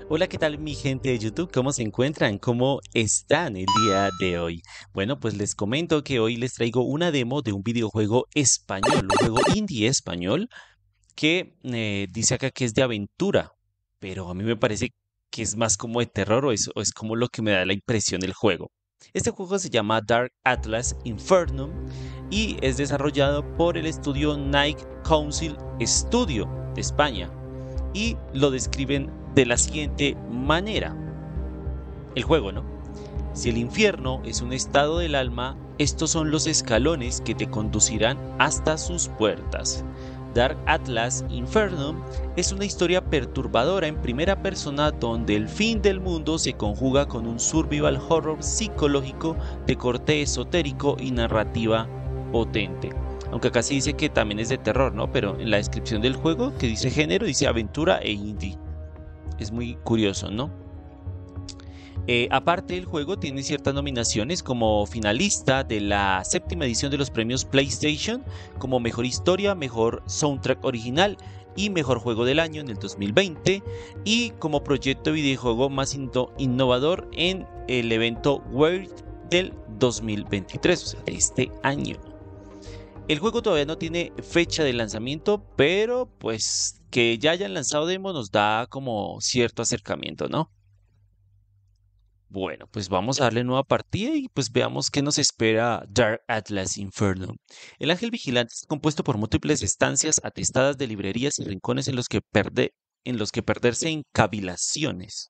Hola, ¿qué tal mi gente de YouTube? ¿Cómo se encuentran? ¿Cómo están el día de hoy? Bueno, pues les comento que hoy les traigo una demo de un videojuego español, un juego indie español que dice acá que es de aventura, pero a mí me parece que es más como de terror o es como lo que me da la impresión del juego. Este juego se llama Dark Atlas Infernum y es desarrollado por el estudio Night Council Studio de España y lo describen de la siguiente manera. El juego, ¿no? Si el infierno es un estado del alma, estos son los escalones que te conducirán hasta sus puertas. Dark Atlas Infernum es una historia perturbadora en primera persona donde el fin del mundo se conjuga con un survival horror psicológico de corte esotérico y narrativa potente. Aunque acá sí dice que también es de terror, ¿no? Pero en la descripción del juego, que dice género, dice aventura e indie. Es muy curioso, ¿no? Aparte, el juego tiene ciertas nominaciones como finalista de la séptima edición de los premios PlayStation, como mejor historia, mejor soundtrack original y mejor juego del año en el 2020, y como proyecto de videojuego más innovador en el evento World del 2023, o sea, de este año. El juego todavía no tiene fecha de lanzamiento, pero pues que ya hayan lanzado demo nos da como cierto acercamiento, ¿no? Bueno, pues vamos a darle nueva partida y pues veamos qué nos espera Dark Atlas Inferno. El ángel vigilante es compuesto por múltiples estancias atestadas de librerías y rincones en los que perderse en cavilaciones.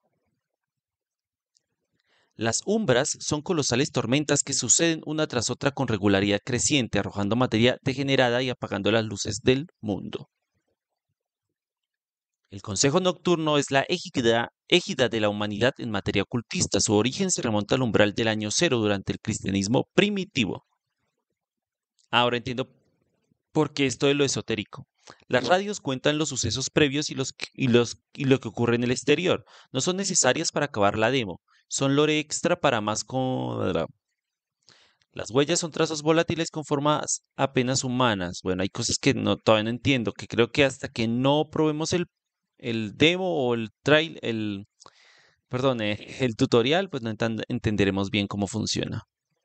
Las umbras son colosales tormentas que suceden una tras otra con regularidad creciente, arrojando materia degenerada y apagando las luces del mundo. El Consejo Nocturno es la égida de la humanidad en materia ocultista. Su origen se remonta al umbral del año cero durante el cristianismo primitivo. Ahora entiendo por qué esto de lo esotérico. Las radios cuentan los sucesos previos y lo que ocurre en el exterior. No son necesarias para acabar la demo. Son lore extra para más con... Las huellas son trazos volátiles con formas apenas humanas. Bueno, hay cosas que todavía no entiendo, que creo que hasta que no probemos el demo o perdón, el tutorial, pues no entenderemos bien cómo funciona.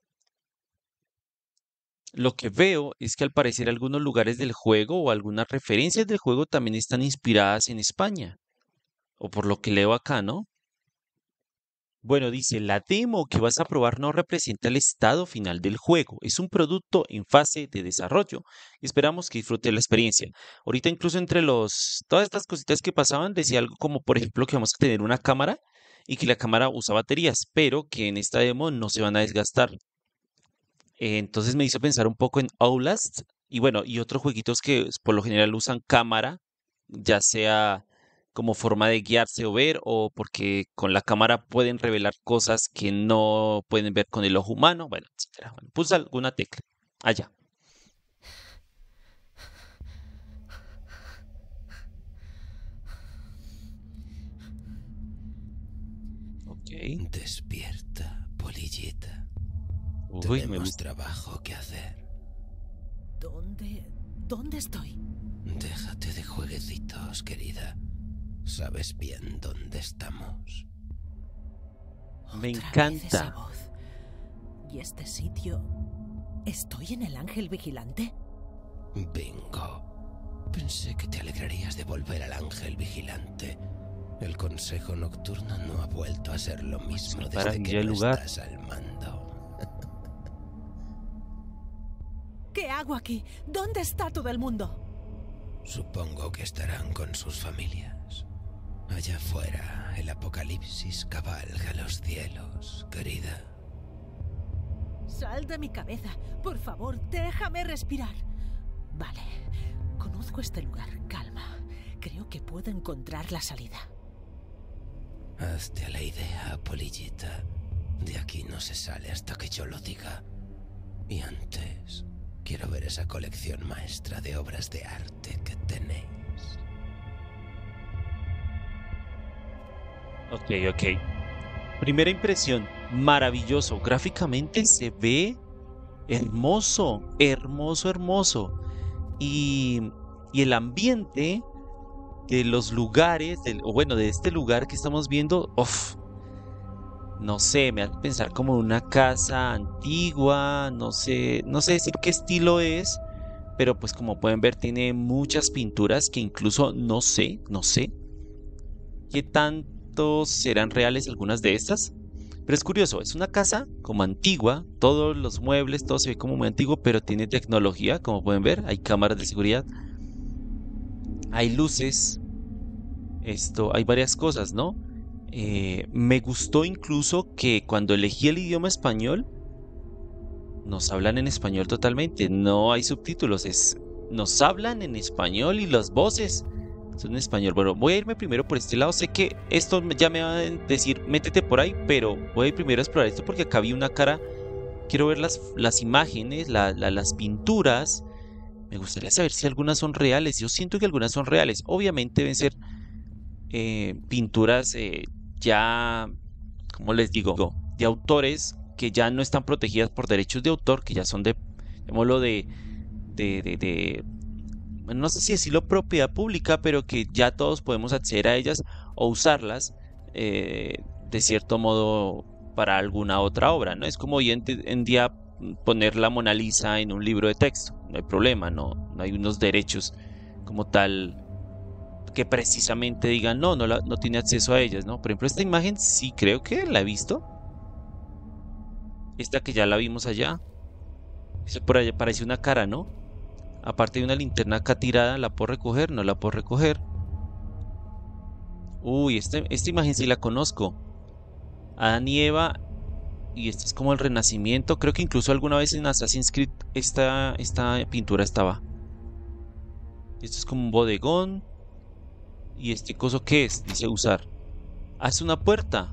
Lo que veo es que al parecer algunos lugares del juego o algunas referencias del juego también están inspiradas en España, o por lo que leo acá, ¿no? Bueno, dice, la demo que vas a probar no representa el estado final del juego, es un producto en fase de desarrollo y esperamos que disfrute la experiencia. Ahorita incluso todas estas cositas que pasaban decía algo como, por ejemplo, que vamos a tener una cámara y que la cámara usa baterías, pero que en esta demo no se van a desgastar. Entonces me hizo pensar un poco en Outlast y bueno, y otros jueguitos que por lo general usan cámara, ya sea como forma de guiarse o ver, o porque con la cámara pueden revelar cosas que no pueden ver con el ojo humano, bueno, etcétera. Bueno, pulsa alguna tecla. Allá. Ok. Despierta, polillita. Uy, me Tenemos gusta. trabajo que hacer. ¿Dónde estoy? Déjate de jueguecitos, querida. Sabes bien dónde estamos. Me Otra vez esa encanta. voz. ¿Y este sitio? ¿Estoy en el Ángel Vigilante? Bingo. Pensé que te alegrarías de volver al ángel vigilante. El Consejo Nocturno no ha vuelto a ser lo mismo desde Maravilla que el no lugar. estás al mando. ¿Qué hago aquí? ¿Dónde está todo el mundo? Supongo que estarán con sus familias. Allá afuera, el apocalipsis cabalga los cielos, querida. Sal de mi cabeza. Por favor, déjame respirar. Vale. Conozco este lugar. Calma. Creo que puedo encontrar la salida. Hazte a la idea, polillita. De aquí no se sale hasta que yo lo diga. Y antes, quiero ver esa colección maestra de obras de arte que tenéis. Ok, ok. Primera impresión, maravilloso. Gráficamente se ve hermoso, hermoso, hermoso. Y, y el ambiente de los lugares, o bueno, de este lugar que estamos viendo, no sé, me hace pensar como una casa antigua, no sé decir qué estilo es, pero pues como pueden ver tiene muchas pinturas que incluso no sé qué tantos serán reales algunas de estas. Pero es curioso, es una casa como antigua, todos los muebles, todo se ve como muy antiguo, pero tiene tecnología, como pueden ver, hay cámaras de seguridad, hay luces, hay varias cosas, ¿no? Me gustó incluso que cuando elegí el idioma español, nos hablan en español totalmente, no hay subtítulos, nos hablan en español y las voces son en español. Bueno, voy a irme primero por este lado, sé que esto ya me va a decir, métete por ahí, pero voy a ir primero a explorar esto porque acá vi una cara, quiero ver las imágenes, las pinturas, me gustaría saber si algunas son reales, yo siento que algunas son reales, obviamente deben ser pinturas ya, como les digo, de autores que ya no están protegidas por derechos de autor, que ya son llamémoslo bueno, no sé si decirlo propiedad pública, pero que ya todos podemos acceder a ellas o usarlas de cierto modo para alguna otra obra, ¿no? Es como hoy en día poner la Mona Lisa en un libro de texto, no hay problema, no hay unos derechos como tal que precisamente digan no tiene acceso a ellas, ¿no? Por ejemplo, esta imagen sí creo que la he visto. Esta que ya la vimos allá. Eso por allá parece una cara, ¿no? Aparte de una linterna acá tirada, ¿la puedo recoger? No la puedo recoger. Uy, esta imagen sí la conozco. Adán y Eva. Y esto es como el Renacimiento. Creo que incluso alguna vez en Assassin's Creed esta pintura estaba. Esto es como un bodegón. ¿Y este coso qué es? Dice usar. Ah, es una puerta.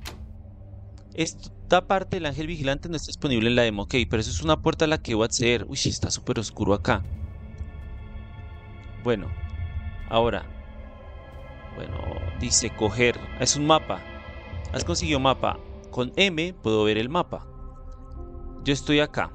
Esta parte del ángel vigilante no está disponible en la demo. Ok, pero eso es una puerta a la que voy a acceder. Uy, está súper oscuro acá. Bueno, ahora. Bueno, dice coger. Es un mapa. Has conseguido mapa. Con M puedo ver el mapa. Yo estoy acá.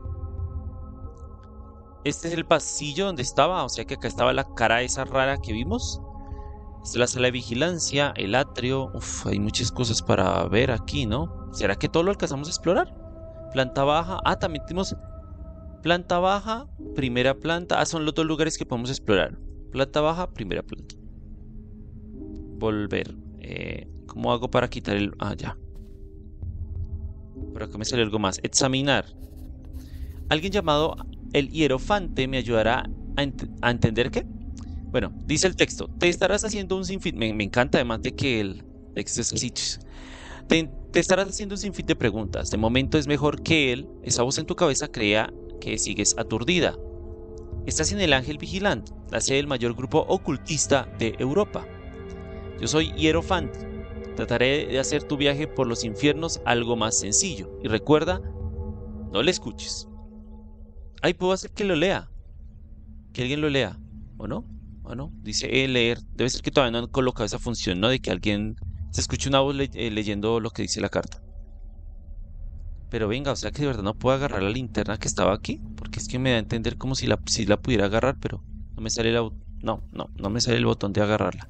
Este es el pasillo donde estaba. O sea que acá estaba la cara esa rara que vimos. Esta es la sala de vigilancia, el atrio. Uf, hay muchas cosas para ver aquí, ¿no? ¿Será que todo lo alcanzamos a explorar? Planta baja. Ah, también tenemos planta baja, primera planta. Ah, son los dos lugares que podemos explorar. Planta baja, primera planta. Volver. ¿Cómo hago para quitar el...? Ah, ya. Por acá me sale algo más. Examinar. Alguien llamado el hierofante me ayudará a entender qué. Bueno, dice el texto, te estarás haciendo un sinfín, me encanta además de que el texto es así, te estarás haciendo un sinfín de preguntas, de momento es mejor que esa voz en tu cabeza crea que sigues aturdida. Estás en el Ángel Vigilante, la sede del mayor grupo ocultista de Europa. Yo soy Hierofante, trataré de hacer tu viaje por los infiernos algo más sencillo, y recuerda, no le escuches. Ay, puedo hacer que lo lea, que alguien lo lea, ¿o no? Bueno, dice leer. Debe ser que todavía no han colocado esa función, ¿no? De que alguien se escuche una voz leyendo lo que dice la carta. Pero venga, o sea que de verdad no puedo agarrar la linterna que estaba aquí. Porque es que me da a entender como si la pudiera agarrar, pero no me sale no me sale el botón de agarrarla.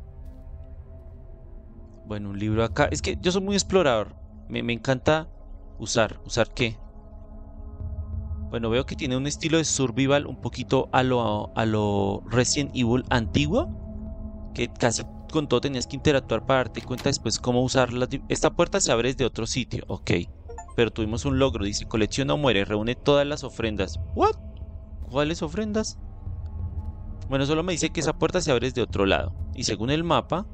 Bueno, un libro acá. Es que yo soy muy explorador. Me encanta usar. ¿Usar qué? Bueno, veo que tiene un estilo de survival un poquito a lo Resident Evil antiguo, que casi con todo tenías que interactuar para darte cuenta después cómo usarla. Esta puerta se abre desde otro sitio, ok. Pero tuvimos un logro, dice colecciona o muere, reúne todas las ofrendas. ¿What? ¿Cuáles ofrendas? Bueno, solo me dice que esa puerta se abre desde otro lado. Y según el mapa,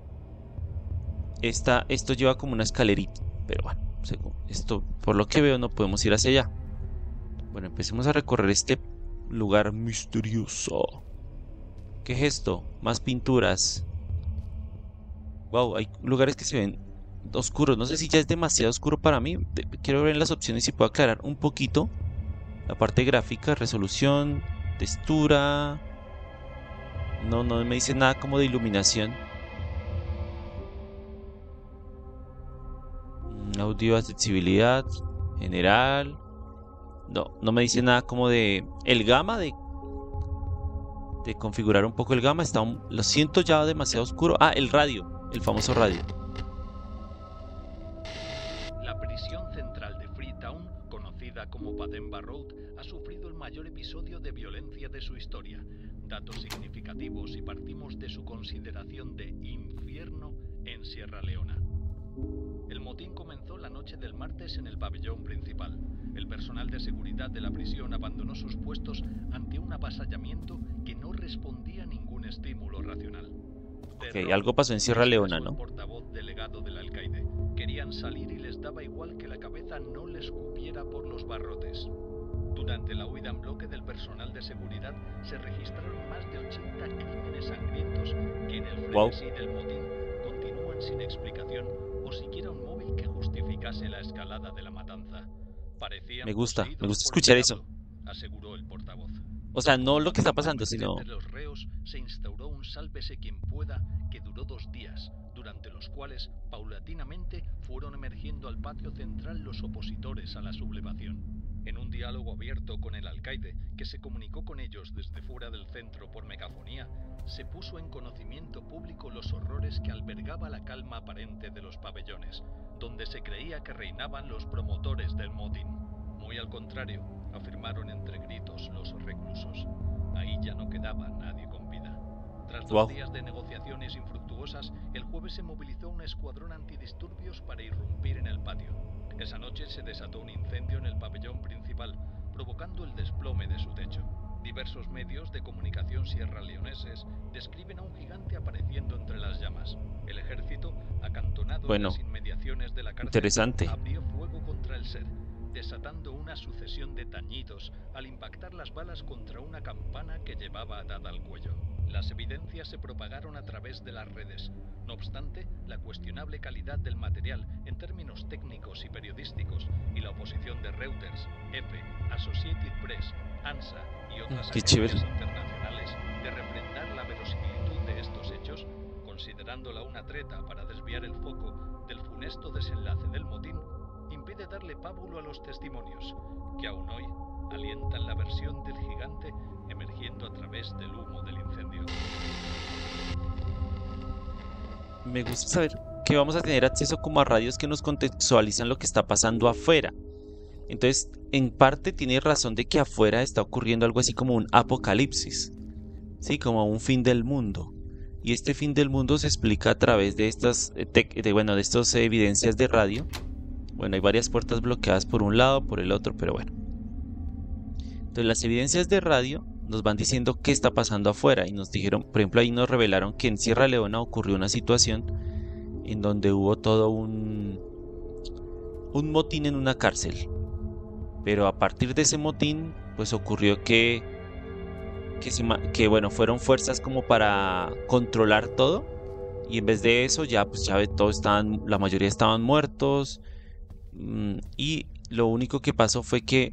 esto lleva como una escalerita. Pero bueno, según esto, por lo que veo, no podemos ir hacia allá. Bueno, empecemos a recorrer este lugar misterioso. ¿Qué es esto? Más pinturas. Wow, hay lugares que se ven oscuros. No sé si ya es demasiado oscuro para mí. Quiero ver en las opciones si puedo aclarar un poquito la parte gráfica, resolución, textura. No me dice nada como de iluminación. Audio, accesibilidad, general. No me dice nada como de el gama de de configurar un poco el gamma. Lo siento ya demasiado oscuro. Ah, el radio, el famoso radio. La prisión central de Freetown, conocida como Pademba Road, ha sufrido el mayor episodio de violencia de su historia. Datos significativos y partimos de su consideración de infierno en Sierra Leona. El motín comenzó la noche del martes en el pabellón principal. El personal de seguridad de la prisión abandonó sus puestos ante un avasallamiento que no respondía a ningún estímulo racional. Ok, algo pasó en Sierra Leona, ¿no? El portavoz delegado del alcaide. Querían salir y les daba igual que la cabeza no les cupiera por los barrotes. Durante la huida en bloque del personal de seguridad se registraron más de 80 crímenes sangrientos que en el frenesí del motín continúan sin explicación o siquiera un móvil que justificase la escalada de la matanza. Me gusta escuchar eso. Aseguró el portavoz. O sea, no lo que está pasando, sino... De los reos se instauró un sálvese quien pueda que duró 2 días, durante los cuales paulatinamente fueron emergiendo al patio central los opositores a la sublevación. En un diálogo abierto con el alcaide, que se comunicó con ellos desde fuera del centro por megafonía, se puso en conocimiento público los horrores que albergaba la calma aparente de los pabellones, donde se creía que reinaban los promotores del motín. Muy al contrario, afirmaron entre gritos los reclusos. Ahí ya no quedaba nadie con vida. Tras 2 días de negociaciones infructuosas, el jueves se movilizó un escuadrón antidisturbios para irrumpir en el patio. Esa noche se desató un incendio en el pabellón principal, provocando el desplome de su techo. Diversos medios de comunicación sierraleoneses describen a un gigante apareciendo entre las llamas. El ejército, acantonado en las inmediaciones de la cárcel, abrió fuego contra el ser, desatando una sucesión de tañidos al impactar las balas contra una campana que llevaba atada al cuello. Las evidencias se propagaron a través de las redes. No obstante, la cuestionable calidad del material en términos técnicos y periodísticos y la oposición de Reuters, EFE, Associated Press, ANSA y otras agencias internacionales de refrendar la verosimilitud de estos hechos, considerándola una treta para desviar el foco del funesto desenlace del motín, impide darle pábulo a los testimonios, que aún hoy alientan la versión del gigante emergiendo a través del humo del incendio. Me gusta saber que vamos a tener acceso como a radios que nos contextualizan lo que está pasando afuera. Entonces, en parte tiene razón de que afuera está ocurriendo algo así como un apocalipsis, sí, como un fin del mundo. Y este fin del mundo se explica a través de estas evidencias de radio. Bueno, hay varias puertas bloqueadas por un lado, por el otro, pero bueno. Entonces las evidencias de radio nos van diciendo qué está pasando afuera y nos dijeron, por ejemplo, ahí nos revelaron que en Sierra Leona ocurrió una situación en donde hubo todo un motín en una cárcel. Pero a partir de ese motín, pues ocurrió que fueron fuerzas como para controlar todo y en vez de eso ya la mayoría estaban muertos. Y lo único que pasó fue que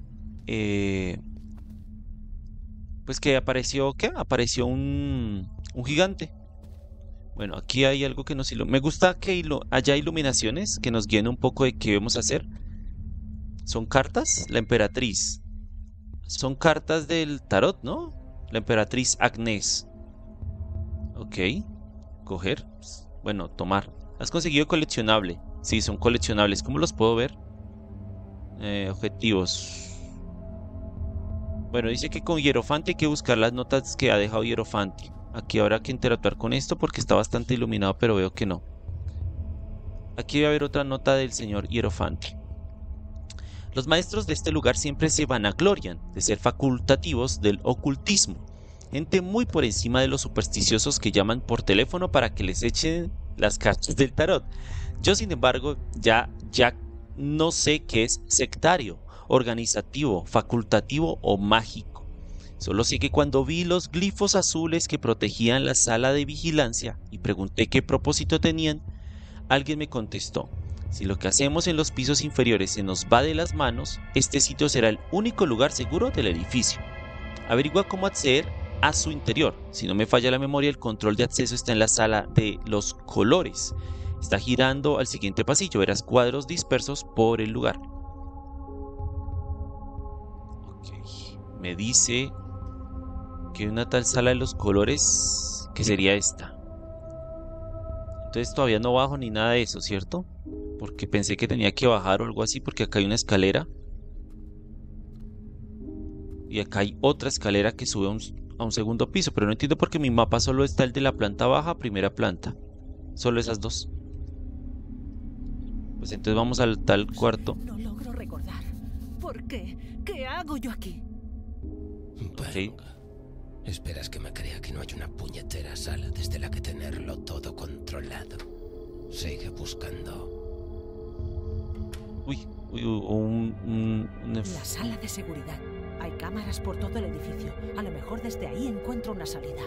apareció un gigante. Bueno, aquí hay algo que me gusta que haya iluminaciones que nos guíen un poco de qué vamos a hacer. Son cartas, la emperatriz. Son cartas del tarot, ¿no? La emperatriz Agnés. Ok, coger. Bueno, tomar. ¿Has conseguido coleccionable? Sí, son coleccionables. ¿Cómo los puedo ver? Objetivos. Bueno, dice que con Hierofante hay que buscar las notas que ha dejado Hierofante. Aquí habrá que interactuar con esto porque está bastante iluminado, pero veo que no. Aquí va a haber otra nota del señor Hierofante. Los maestros de este lugar siempre se vanaglorian de ser facultativos del ocultismo. Gente muy por encima de los supersticiosos que llaman por teléfono para que les echen las cartas del tarot. Yo, sin embargo, ya no sé qué es sectario, organizativo, facultativo o mágico. Solo sé que cuando vi los glifos azules que protegían la sala de vigilancia y pregunté qué propósito tenían, alguien me contestó: si lo que hacemos en los pisos inferiores se nos va de las manos, este sitio será el único lugar seguro del edificio. Averigua cómo acceder a su interior. Si no me falla la memoria, el control de acceso está en la sala de los colores. Está girando al siguiente pasillo. Verás cuadros dispersos por el lugar. Ok. Me dice Aquí hay una tal sala de los colores, que sería esta. Entonces todavía no bajo ni nada de eso, ¿cierto? Porque pensé que tenía que bajar o algo así, porque acá hay una escalera. Y acá hay otra escalera que sube a un segundo piso, pero no entiendo por qué mi mapa solo está el de la planta baja, primera planta. Solo esas dos. Pues entonces vamos al tal cuarto. No logro recordar. ¿Por qué? ¿Qué hago yo aquí? Venga. ¿Esperas que me crea que no hay una puñetera sala desde la que tenerlo todo controlado? Sigue buscando. Uy, La sala de seguridad. Hay cámaras por todo el edificio. A lo mejor desde ahí encuentro una salida.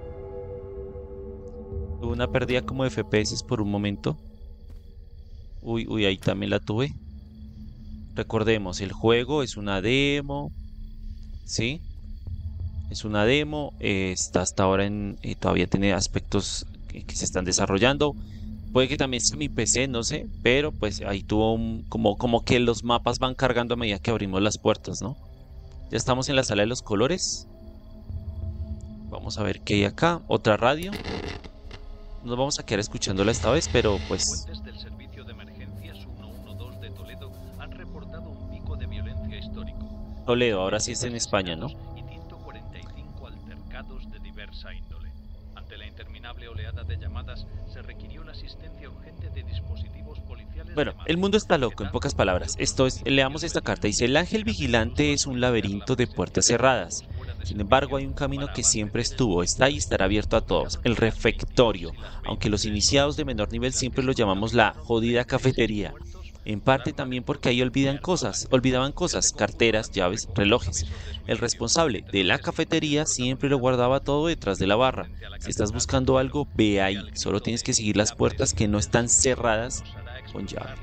Tuve una pérdida como de FPS por un momento. Uy, ahí también la tuve. Recordemos, el juego es una demo. ¿Sí? Es una demo. Está hasta ahora todavía tiene aspectos que se están desarrollando. Puede que también sea mi PC, no sé. Pero pues ahí tuvo como que los mapas van cargando a medida que abrimos las puertas, ¿no? Ya estamos en la sala de los colores. Vamos a ver qué hay acá. Otra radio. Nos vamos a quedar escuchándola esta vez, pero pues... Fuentes del Servicio de Emergencias 112 de Toledo han reportado un pico de violencia histórico. Toledo, ahora sí es en España, ¿no? Y 145 altercados de diversa índole. Ante la interminable oleada de llamadas, se requirió la asistencia urgente de dispositivos policiales. Bueno, el mundo está loco, en pocas palabras. Esto es, leamos esta carta. Dice, el ángel vigilante es un laberinto de puertas cerradas. Sin embargo, hay un camino que siempre estuvo, está y estará abierto a todos, el refectorio, aunque los iniciados de menor nivel siempre lo llamamos la jodida cafetería. En parte también porque ahí olvidaban cosas, carteras, llaves, relojes. El responsable de la cafetería siempre lo guardaba todo detrás de la barra. Si estás buscando algo, ve ahí, solo tienes que seguir las puertas que no están cerradas con llave.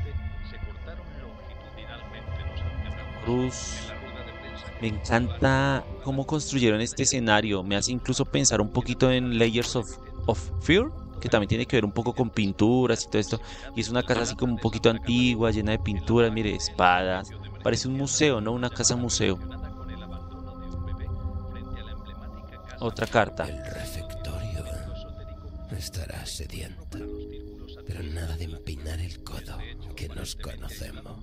Cruz. Me encanta cómo construyeron este escenario. Me hace incluso pensar un poquito en Layers of Fear, que también tiene que ver un poco con pinturas y todo esto. Y es una casa así como un poquito antigua, llena de pinturas, mire, espadas. Parece un museo, ¿no? Una casa museo. Otra carta. El refectorio estará sediento, pero nada de empinar el codo, que nos conocemos.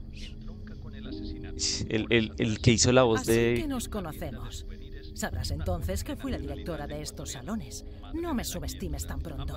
El que hizo la voz Así de... que nos conocemos. Sabrás entonces que fui la directora de estos salones. No me subestimes tan pronto.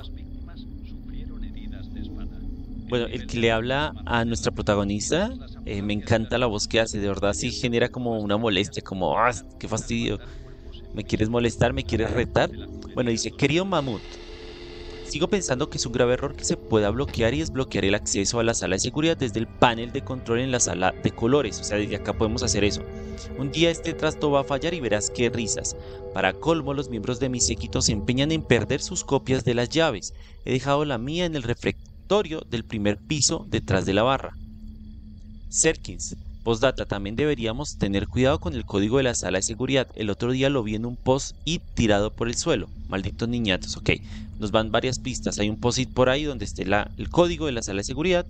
Bueno, el que le habla a nuestra protagonista, me encanta la voz que hace, de verdad sí genera como una molestia, como, ¡ah, qué fastidio! ¿Me quieres molestar? ¿Me quieres retar? Bueno, dice, querido Mamut, sigo pensando que es un grave error que se pueda bloquear y desbloquear el acceso a la sala de seguridad desde el panel de control en la sala de colores. O sea, desde acá podemos hacer eso. Un día este trasto va a fallar y verás qué risas. Para colmo, los miembros de mi séquito se empeñan en perder sus copias de las llaves. He dejado la mía en el refectorio del primer piso detrás de la barra. Serkins. Postdata, también deberíamos tener cuidado con el código de la sala de seguridad. El otro día lo vi en un post-it tirado por el suelo. Malditos niñatos. Ok, nos van varias pistas. Hay un post-it por ahí donde esté el código de la sala de seguridad.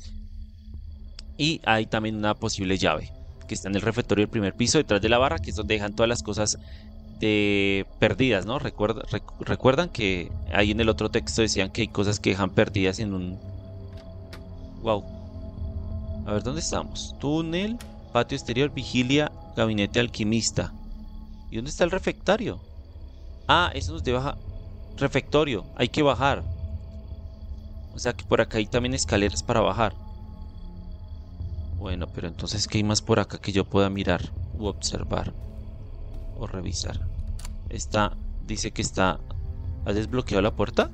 Y hay también una posible llave que está en el refectorio del primer piso detrás de la barra, que es donde dejan todas las cosas perdidas, ¿no? Recuerdan que ahí en el otro texto decían que hay cosas que dejan perdidas en un... Wow. A ver, ¿dónde estamos? Túnel, patio exterior, vigilia, gabinete alquimista. ¿Y dónde está el refectorio? Ah, eso nos deja... Refectorio, hay que bajar. O sea que por acá hay también escaleras para bajar. Bueno, pero entonces, ¿qué hay más por acá que yo pueda mirar u observar o revisar? Dice que está... ¿Has desbloqueado la puerta?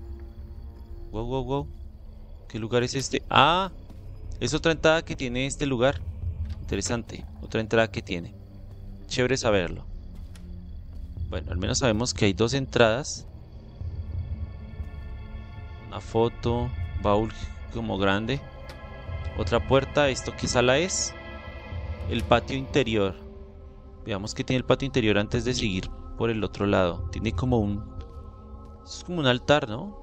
Wow. ¿Qué lugar es este? Ah... Es otra entrada que tiene este lugar. Interesante. Otra entrada que tiene. Chévere saberlo. Bueno, al menos sabemos que hay dos entradas. Una foto. Baúl como grande. Otra puerta. ¿Esto qué sala es? El patio interior. Veamos qué tiene el patio interior antes de seguir por el otro lado. Tiene como un... Es como un altar, ¿no?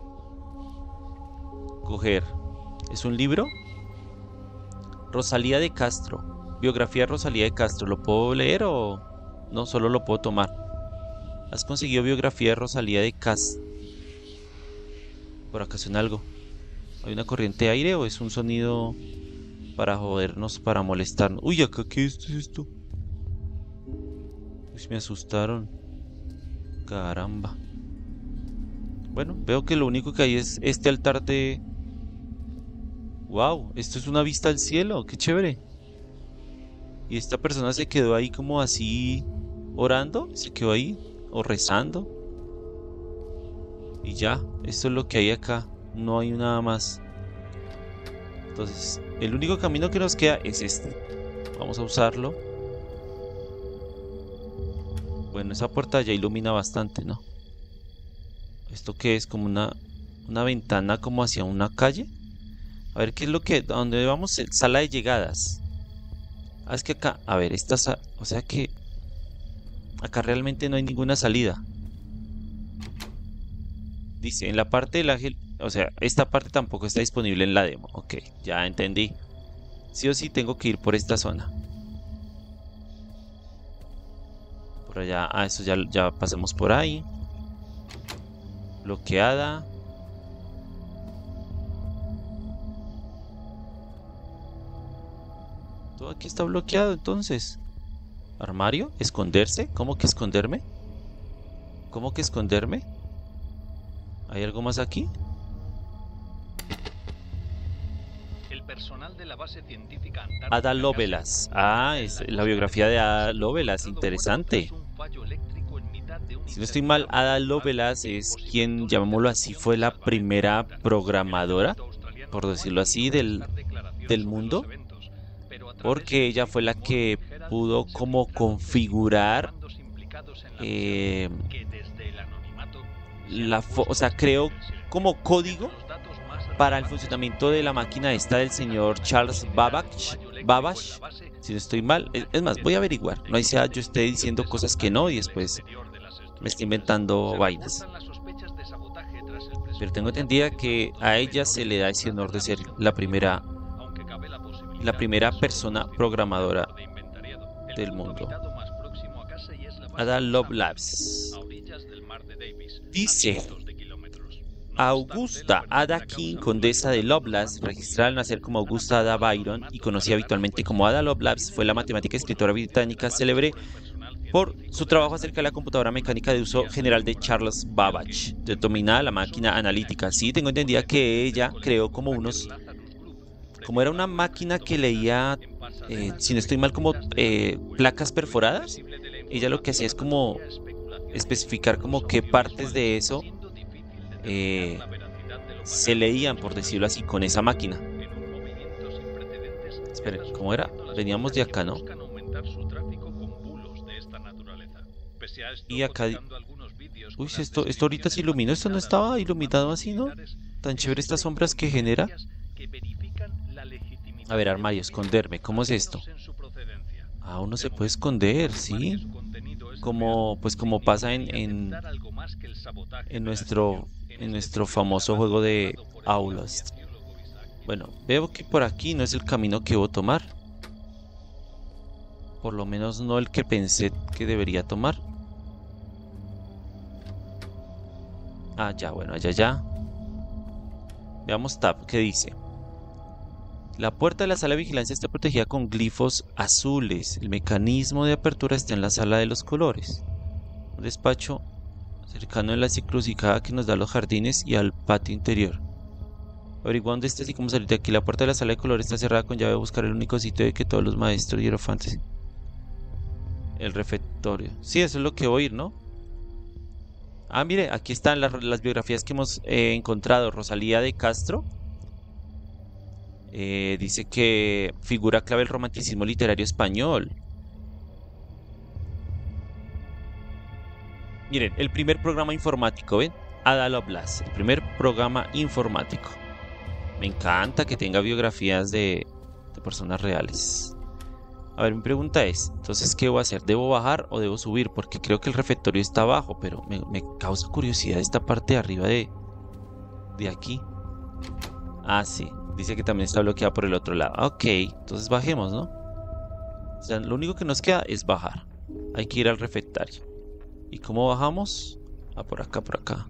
Coger. ¿Es un libro? Rosalía de Castro. Biografía de Rosalía de Castro. ¿Lo puedo leer o no? Solo lo puedo tomar. ¿Has conseguido biografía de Rosalía de Castro? Por acá suena algo. ¿Hay una corriente de aire o es un sonido para jodernos, para molestarnos? Uy, acá, ¿qué es esto? Uy, me asustaron. Caramba. Bueno, veo que lo único que hay es este altar de... Wow, esto es una vista al cielo, qué chévere. Y esta persona se quedó ahí como así orando, se quedó ahí o rezando. Y ya, esto es lo que hay acá, no hay nada más. Entonces, el único camino que nos queda es este. Vamos a usarlo. Bueno, esa puerta ya ilumina bastante, ¿no? ¿Esto qué es? Como una ventana como hacia una calle. A ver, ¿qué es lo que... ¿A dónde vamos? Sala de llegadas. Ah, es que acá... A ver, o sea que... Acá realmente no hay ninguna salida. Dice, en la parte del ángel... O sea, esta parte tampoco está disponible en la demo. Ok, ya entendí. Sí o sí tengo que ir por esta zona. Por allá... Ah, eso ya pasamos por ahí. Bloqueada. Todo aquí está bloqueado entonces. ¿Armario? ¿Esconderse? ¿Cómo que esconderme? ¿Cómo que esconderme? ¿Hay algo más aquí? El personal de la base científica Ada Lovelace. Ah, es la biografía de Ada Lovelace. Interesante. Si no estoy mal, Ada Lovelace es quien, llamémoslo así, fue la primera programadora, por decirlo así, del mundo. Porque ella fue la que pudo como configurar o sea, creó como código para el funcionamiento de la máquina esta del señor Charles Babbage, si no estoy mal. Es más, voy a averiguar, no sea yo esté diciendo cosas que no y después me estoy inventando vainas. Pero tengo entendida que a ella se le da ese honor de ser la primera persona programadora del mundo. Ada Lovelace. Dice Augusta Ada King, condesa de Lovelace, registrada al nacer como Augusta Ada Byron y conocida habitualmente como Ada Lovelace, fue la matemática y escritora británica célebre por su trabajo acerca de la computadora mecánica de uso general de Charles Babbage, denominada la máquina analítica. Sí, tengo entendida que ella creó como era una máquina que leía, si no estoy mal, como placas perforadas. Ella lo que hacía es como especificar como qué partes de eso se leían, por decirlo así, con esa máquina. Esperen, ¿cómo era? Veníamos de acá, ¿no? Y acá... Uy, esto ahorita se iluminó. Esto no estaba iluminado así, ¿no? Tan chévere estas sombras que genera. A ver, armario, esconderme. ¿Cómo es esto? Ah, uno se puede esconder, ¿sí? Como pasa en nuestro famoso juego de Outlast. Bueno, veo que por aquí no es el camino que debo tomar. Por lo menos no el que pensé que debería tomar. Ah, ya, bueno, allá. Veamos tab, ¿qué dice? La puerta de la sala de vigilancia está protegida con glifos azules. El mecanismo de apertura está en la sala de los colores. Un despacho cercano a la encrucijada que nos da a los jardines y al patio interior. Averigua dónde está así como salir de aquí. La puerta de la sala de colores está cerrada con llave. Buscar el único sitio de que todos los maestros hierofantes. El refectorio. Sí, eso es lo que voy a ir, ¿no? Ah, mire, aquí están las biografías que hemos encontrado. Rosalía de Castro. Dice que figura clave del romanticismo literario español. Miren, el primer programa informático, ¿ven? Ada Lovelace, el primer programa informático. Me encanta que tenga biografías de personas reales. A ver, mi pregunta es, entonces, ¿qué voy a hacer? ¿Debo bajar o debo subir? Porque creo que el refectorio está abajo, pero me causa curiosidad esta parte de arriba de aquí. Ah, sí. Dice que también está bloqueada por el otro lado. Ok, entonces bajemos, ¿no? O sea, lo único que nos queda es bajar. Hay que ir al refectorio. ¿Y cómo bajamos? Ah, por acá, por acá.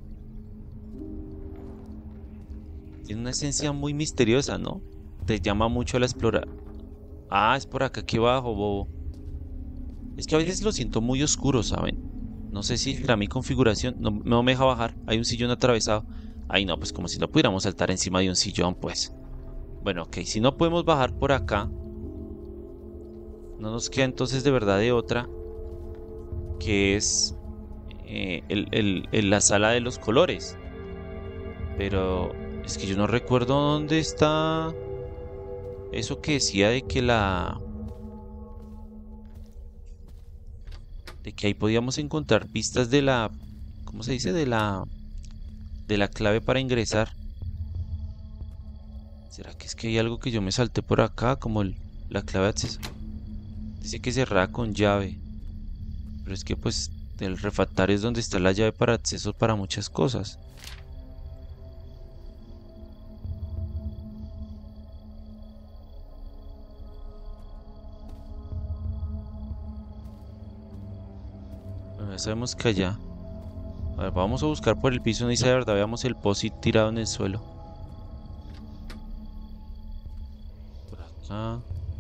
Tiene una esencia muy misteriosa, ¿no? Te llama mucho a la exploración. Ah, es por acá, aquí abajo, bobo. Es que a veces lo siento muy oscuro, ¿saben? No sé si era mi configuración. No me deja bajar. Hay un sillón atravesado. Ay, no, pues como si no pudiéramos saltar encima de un sillón, pues. Bueno, ok. Si no podemos bajar por acá, no nos queda entonces de verdad de otra. Que es la sala de los colores. Pero es que yo no recuerdo dónde está eso que decía de que de que ahí podíamos encontrar pistas de la, ¿cómo se dice? De la clave para ingresar. ¿Será que es que hay algo que yo me salté por acá? Como la clave de acceso. Dice que cerrada con llave. Pero es que pues el refractario es donde está la llave para acceso para muchas cosas. Bueno, ya sabemos que allá. A ver, vamos a buscar por el piso. No dice de verdad. Veamos el POSIT tirado en el suelo. Por acá.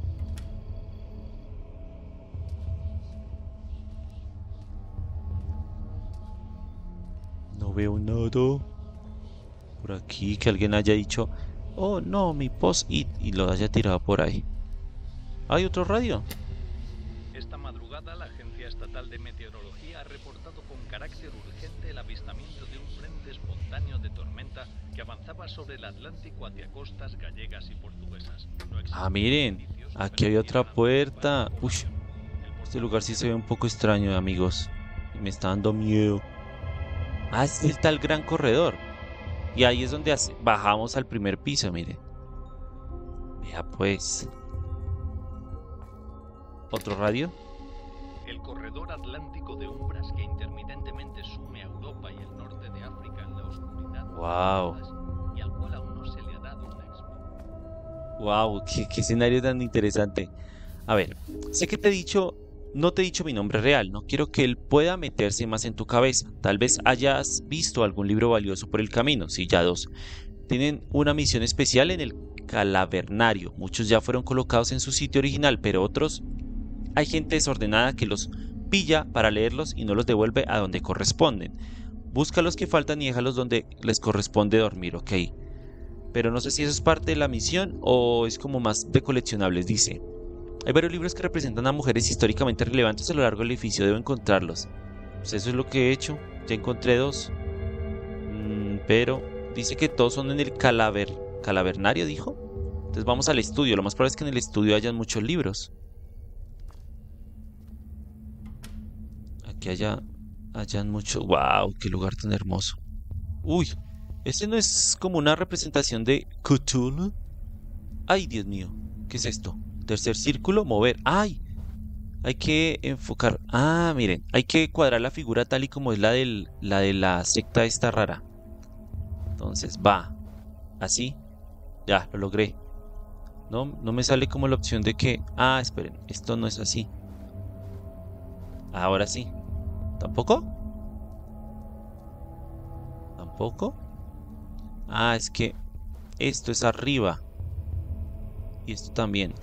No veo nada. Por aquí que alguien haya dicho, oh no, mi POSIT, y lo haya tirado por ahí. ¿Hay otro radio? Esta madrugada, la Agencia Estatal de Meteorología ha reportado con carácter urgente el avistamiento de un frente espontáneo de tormenta que avanzaba sobre el Atlántico hacia costas gallegas y portuguesas. Ah, miren, aquí hay otra puerta. Uy, este lugar sí se ve un poco extraño, amigos. Y me está dando miedo. Ah, este está el gran corredor. Y ahí es donde bajamos al primer piso, miren. Vea pues. ¿Otro radio? El corredor atlántico de umbras que intermitentemente sume a Europa y el norte de África en la oscuridad. Wow. Y al cual aún no se le ha dado una explicación. Wow, qué escenario tan interesante. A ver, sé que no te he dicho mi nombre real, no quiero que él pueda meterse más en tu cabeza. Tal vez hayas visto algún libro valioso por el camino, sí, ya dos. Tienen una misión especial en el Calavernario. Muchos ya fueron colocados en su sitio original, pero otros hay gente desordenada que los pilla para leerlos y no los devuelve a donde corresponden. Busca los que faltan y déjalos donde les corresponde dormir, ok. Pero no sé si eso es parte de la misión o es como más de coleccionables, dice. Hay varios libros que representan a mujeres históricamente relevantes a lo largo del edificio, debo encontrarlos. Pues eso es lo que he hecho, ya encontré dos. Pero dice que todos son en el Calavernario, dijo. Entonces vamos al estudio, lo más probable es que en el estudio hayan muchos libros. Aquí hayan muchos. ¡Wow! ¡Qué lugar tan hermoso! ¡Uy! ¿Este no es como una representación de Cthulhu? ¡Ay, Dios mío! ¿Qué es esto? Tercer círculo, mover. ¡Ay! Hay que enfocar. Ah, miren, hay que cuadrar la figura tal y como es la de la secta esta rara. Entonces va. Así. Ya, lo logré. No me sale como la opción de que... Ah, esperen, esto no es así. Ahora sí. ¿Tampoco? ¿Tampoco? Ah, es que esto es arriba. Y esto también.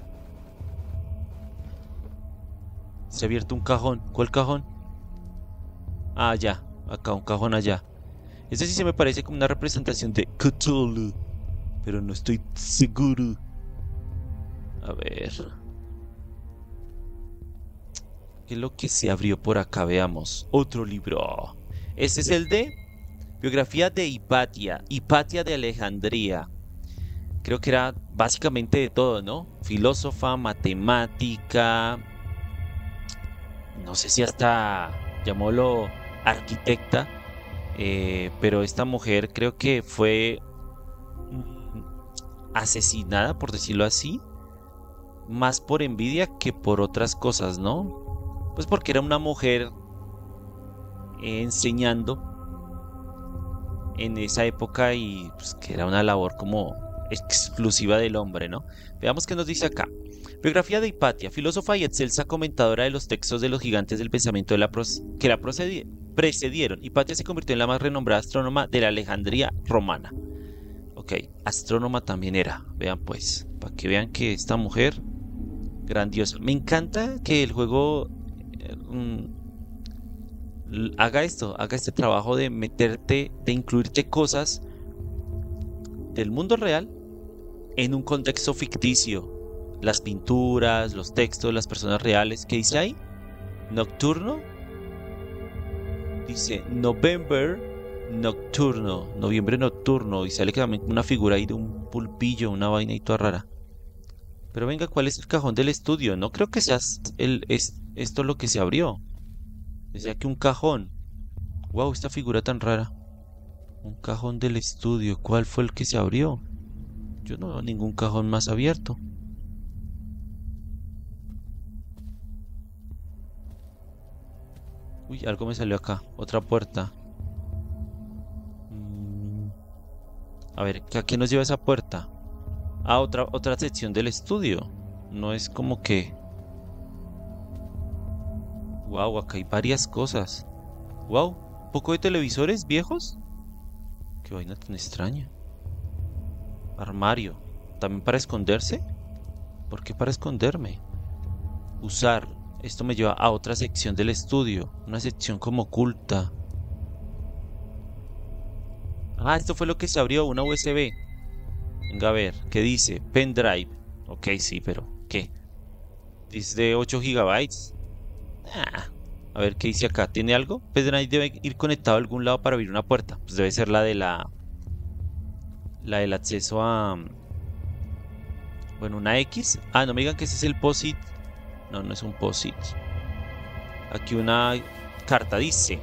Se ha abierto un cajón. ¿Cuál cajón? Ah, ya. Acá, un cajón allá. Este sí se me parece como una representación de Cthulhu, pero no estoy seguro. A ver. ¿Qué es lo que se abrió por acá? Veamos. Otro libro. Este es el de biografía de Hipatia. Hipatia de Alejandría. Creo que era básicamente de todo, ¿no? Filósofa, matemática. No sé si hasta llamémoslo arquitecta. Pero esta mujer creo que fue asesinada, por decirlo así, más por envidia que por otras cosas, ¿no? Pues porque era una mujer enseñando en esa época y pues que era una labor como exclusiva del hombre, ¿no? Veamos qué nos dice acá. Biografía de Hipatia, filósofa y excelsa comentadora de los textos de los gigantes del pensamiento que la precedieron. Hipatia se convirtió en la más renombrada astrónoma de la Alejandría romana. Ok, astrónoma también era. Vean pues, para que vean que esta mujer, grandiosa. Me encanta que el juego haga este trabajo de meterte, de incluirte cosas del mundo real en un contexto ficticio. Las pinturas, los textos, las personas reales. ¿Qué dice ahí? Nocturno. Dice November Nocturno. Noviembre nocturno. Y sale también una figura ahí de un pulpillo, una vaina y toda rara. Pero venga, ¿cuál es el cajón del estudio? No creo que sea esto lo que se abrió. Decía que un cajón. Wow, esta figura tan rara. Un cajón del estudio. ¿Cuál fue el que se abrió? Yo no veo ningún cajón más abierto. Uy, algo me salió acá. Otra puerta. A ver, ¿a qué nos lleva esa puerta? Ah, otra sección del estudio. No es como que... Wow, acá hay varias cosas. Wow, ¿un poco de televisores viejos? Qué vaina tan extraña. Armario. ¿También para esconderse? ¿Por qué para esconderme? Usar. Esto me lleva a otra sección del estudio. Una sección como oculta. Ah, esto fue lo que se abrió, una USB. Venga a ver, ¿qué dice? Pendrive. Ok, sí, pero ¿qué? Dice de 8 gigabytes. A ver, ¿qué dice acá? ¿Tiene algo? Pendrive debe ir conectado a algún lado para abrir una puerta. Pues debe ser la del acceso a... Bueno, una X. Ah, no me digan que ese es el POSIT. No, no es un POSIT. Aquí una carta dice: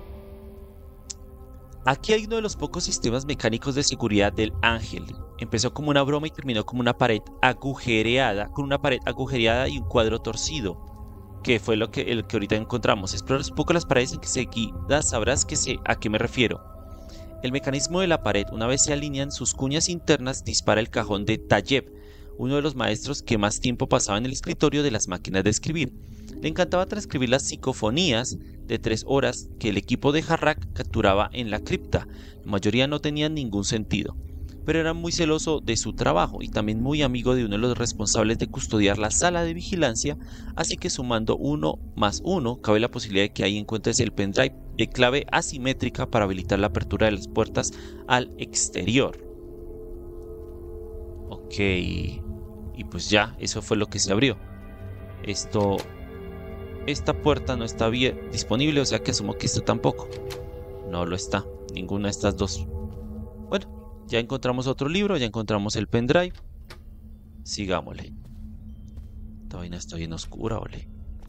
aquí hay uno de los pocos sistemas mecánicos de seguridad del Ángel. Empezó como una broma y terminó como una pared agujereada, con una pared agujereada y un cuadro torcido, que fue el que ahorita encontramos. Exploras un poco las paredes enseguida sabrás a qué me refiero. El mecanismo de la pared, una vez se alinean sus cuñas internas, dispara el cajón de Tayev, uno de los maestros que más tiempo pasaba en el escritorio de las máquinas de escribir. Le encantaba transcribir las psicofonías de 3 horas que el equipo de Harrak capturaba en la cripta. La mayoría no tenían ningún sentido, pero era muy celoso de su trabajo y también muy amigo de uno de los responsables de custodiar la sala de vigilancia, así que sumando 1 más 1, cabe la posibilidad de que ahí encuentres el pendrive de clave asimétrica para habilitar la apertura de las puertas al exterior. Ok, y pues ya, eso fue lo que se abrió. Esta puerta no está bien disponible, o sea que asumo que esta tampoco. No lo está, ninguna de estas dos. Bueno, ya encontramos otro libro, ya encontramos el pendrive. Sigámosle. Esta vaina está bien oscura, ole.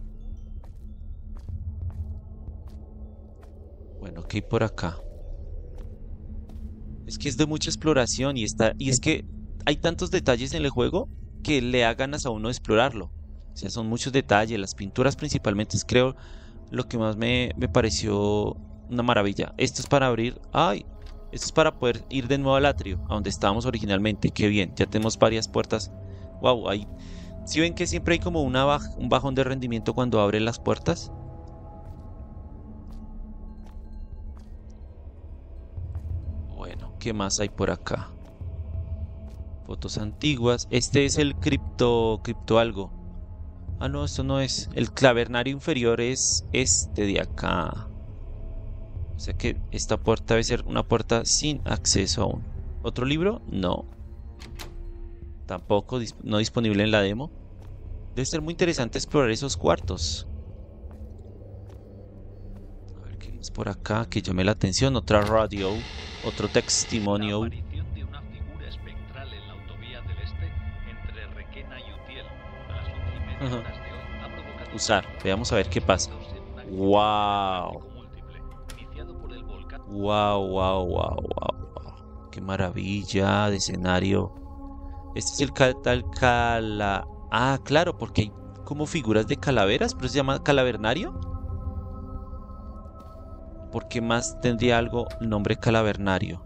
Bueno, ¿qué hay por acá? Es que es de mucha exploración y es que hay tantos detalles en el juego que le da ganas a uno de explorarlo. O sea, son muchos detalles. Las pinturas principalmente es, creo, lo que más me pareció una maravilla. Esto es para abrir... ¡Ay! Esto es para poder ir de nuevo al atrio, a donde estábamos originalmente. ¡Qué bien! Ya tenemos varias puertas. ¡Wow! Ahí... ¿Sí ven que siempre hay como un bajón de rendimiento cuando abren las puertas? Bueno, ¿qué más hay por acá? Fotos antiguas. Este es el cripto algo. Ah, no, esto no es. El clavernario inferior es este de acá. O sea que esta puerta debe ser una puerta sin acceso aún. ¿Otro libro? No. Tampoco, no disponible en la demo. Debe ser muy interesante explorar esos cuartos. A ver qué es por acá que llame la atención. Otra radio, otro testimonio. Usar, veamos a ver qué pasa. Wow. Wow. Qué maravilla de escenario. Este es el Ah, claro, porque hay como figuras de calaveras, pero se llama calavernario. ¿Por qué más tendría algo el nombre calavernario?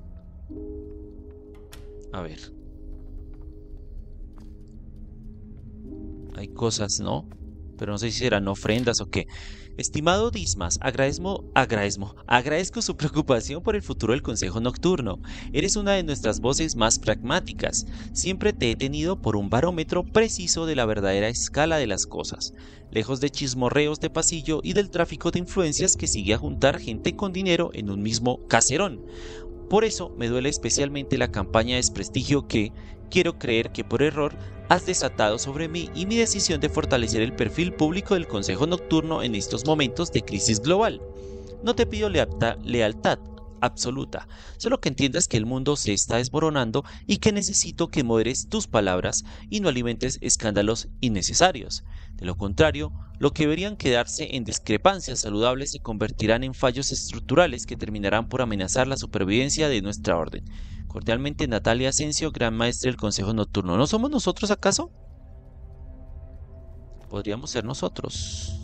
A ver. Hay cosas, ¿no? pero no sé si serán ofrendas o qué. Estimado Dismas, agradezco su preocupación por el futuro del Consejo Nocturno. Eres una de nuestras voces más pragmáticas. Siempre te he tenido por un barómetro preciso de la verdadera escala de las cosas, lejos de chismorreos de pasillo y del tráfico de influencias que sigue a juntar gente con dinero en un mismo caserón. Por eso me duele especialmente la campaña de desprestigio que, quiero creer que por error, has desatado sobre mí y mi decisión de fortalecer el perfil público del Consejo Nocturno en estos momentos de crisis global. No te pido lealtad absoluta, solo que entiendas que el mundo se está desmoronando y que necesito que moderes tus palabras y no alimentes escándalos innecesarios. De lo contrario, lo que deberían quedarse en discrepancias saludables se convertirán en fallos estructurales que terminarán por amenazar la supervivencia de nuestra orden. Cordialmente, Natalia Asensio, Gran Maestre del Consejo Nocturno. ¿No somos nosotros acaso? Podríamos ser nosotros.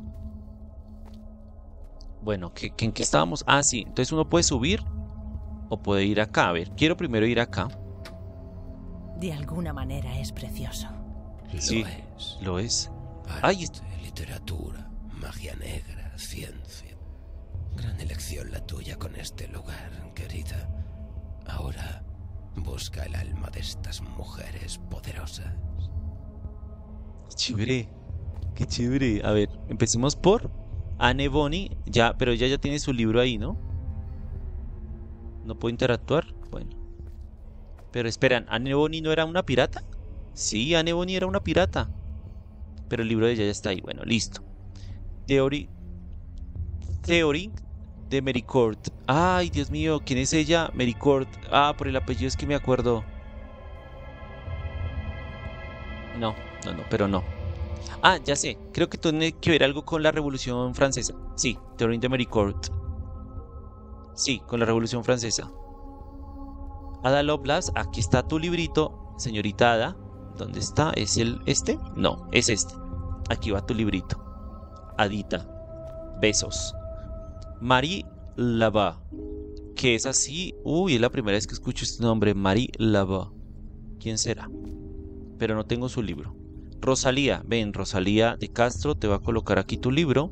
Bueno, ¿en qué estábamos? Ah, sí. Entonces uno puede subir o puede ir acá. A ver, quiero primero ir acá. De alguna manera es precioso. Sí, lo es. Ay, literatura, magia negra, ciencia. Gran elección la tuya con este lugar, querida. Ahora busca el alma de estas mujeres poderosas. qué chévere. Qué chévere. A ver, empecemos por Anne Bonny. Ya, pero ella ya tiene su libro ahí, ¿no? ¿No puedo interactuar? Bueno. Pero esperan, ¿Anne Bonny no era una pirata? Sí, Anne Bonny era una pirata. Pero el libro de ella ya está ahí. Bueno, listo. Theory de Mericourt. Ay, Dios mío, ¿quién es ella? Mericourt. Ah, por el apellido es que me acuerdo. No, pero no. Ah, ya sé. Creo que tiene que ver algo con la Revolución Francesa. Sí, Theory de Mericourt. Sí, con la Revolución Francesa. Ada Lovelace, aquí está tu librito, señorita Ada. ¿Dónde está? ¿Es el este? No, es este. Aquí va tu librito. Adita. Besos. Marie Laveau. Que es así. Uy, es la primera vez que escucho este nombre. Marie Laveau. ¿Quién será? Pero no tengo su libro. Rosalía. Ven, Rosalía de Castro. Te va a colocar aquí tu libro.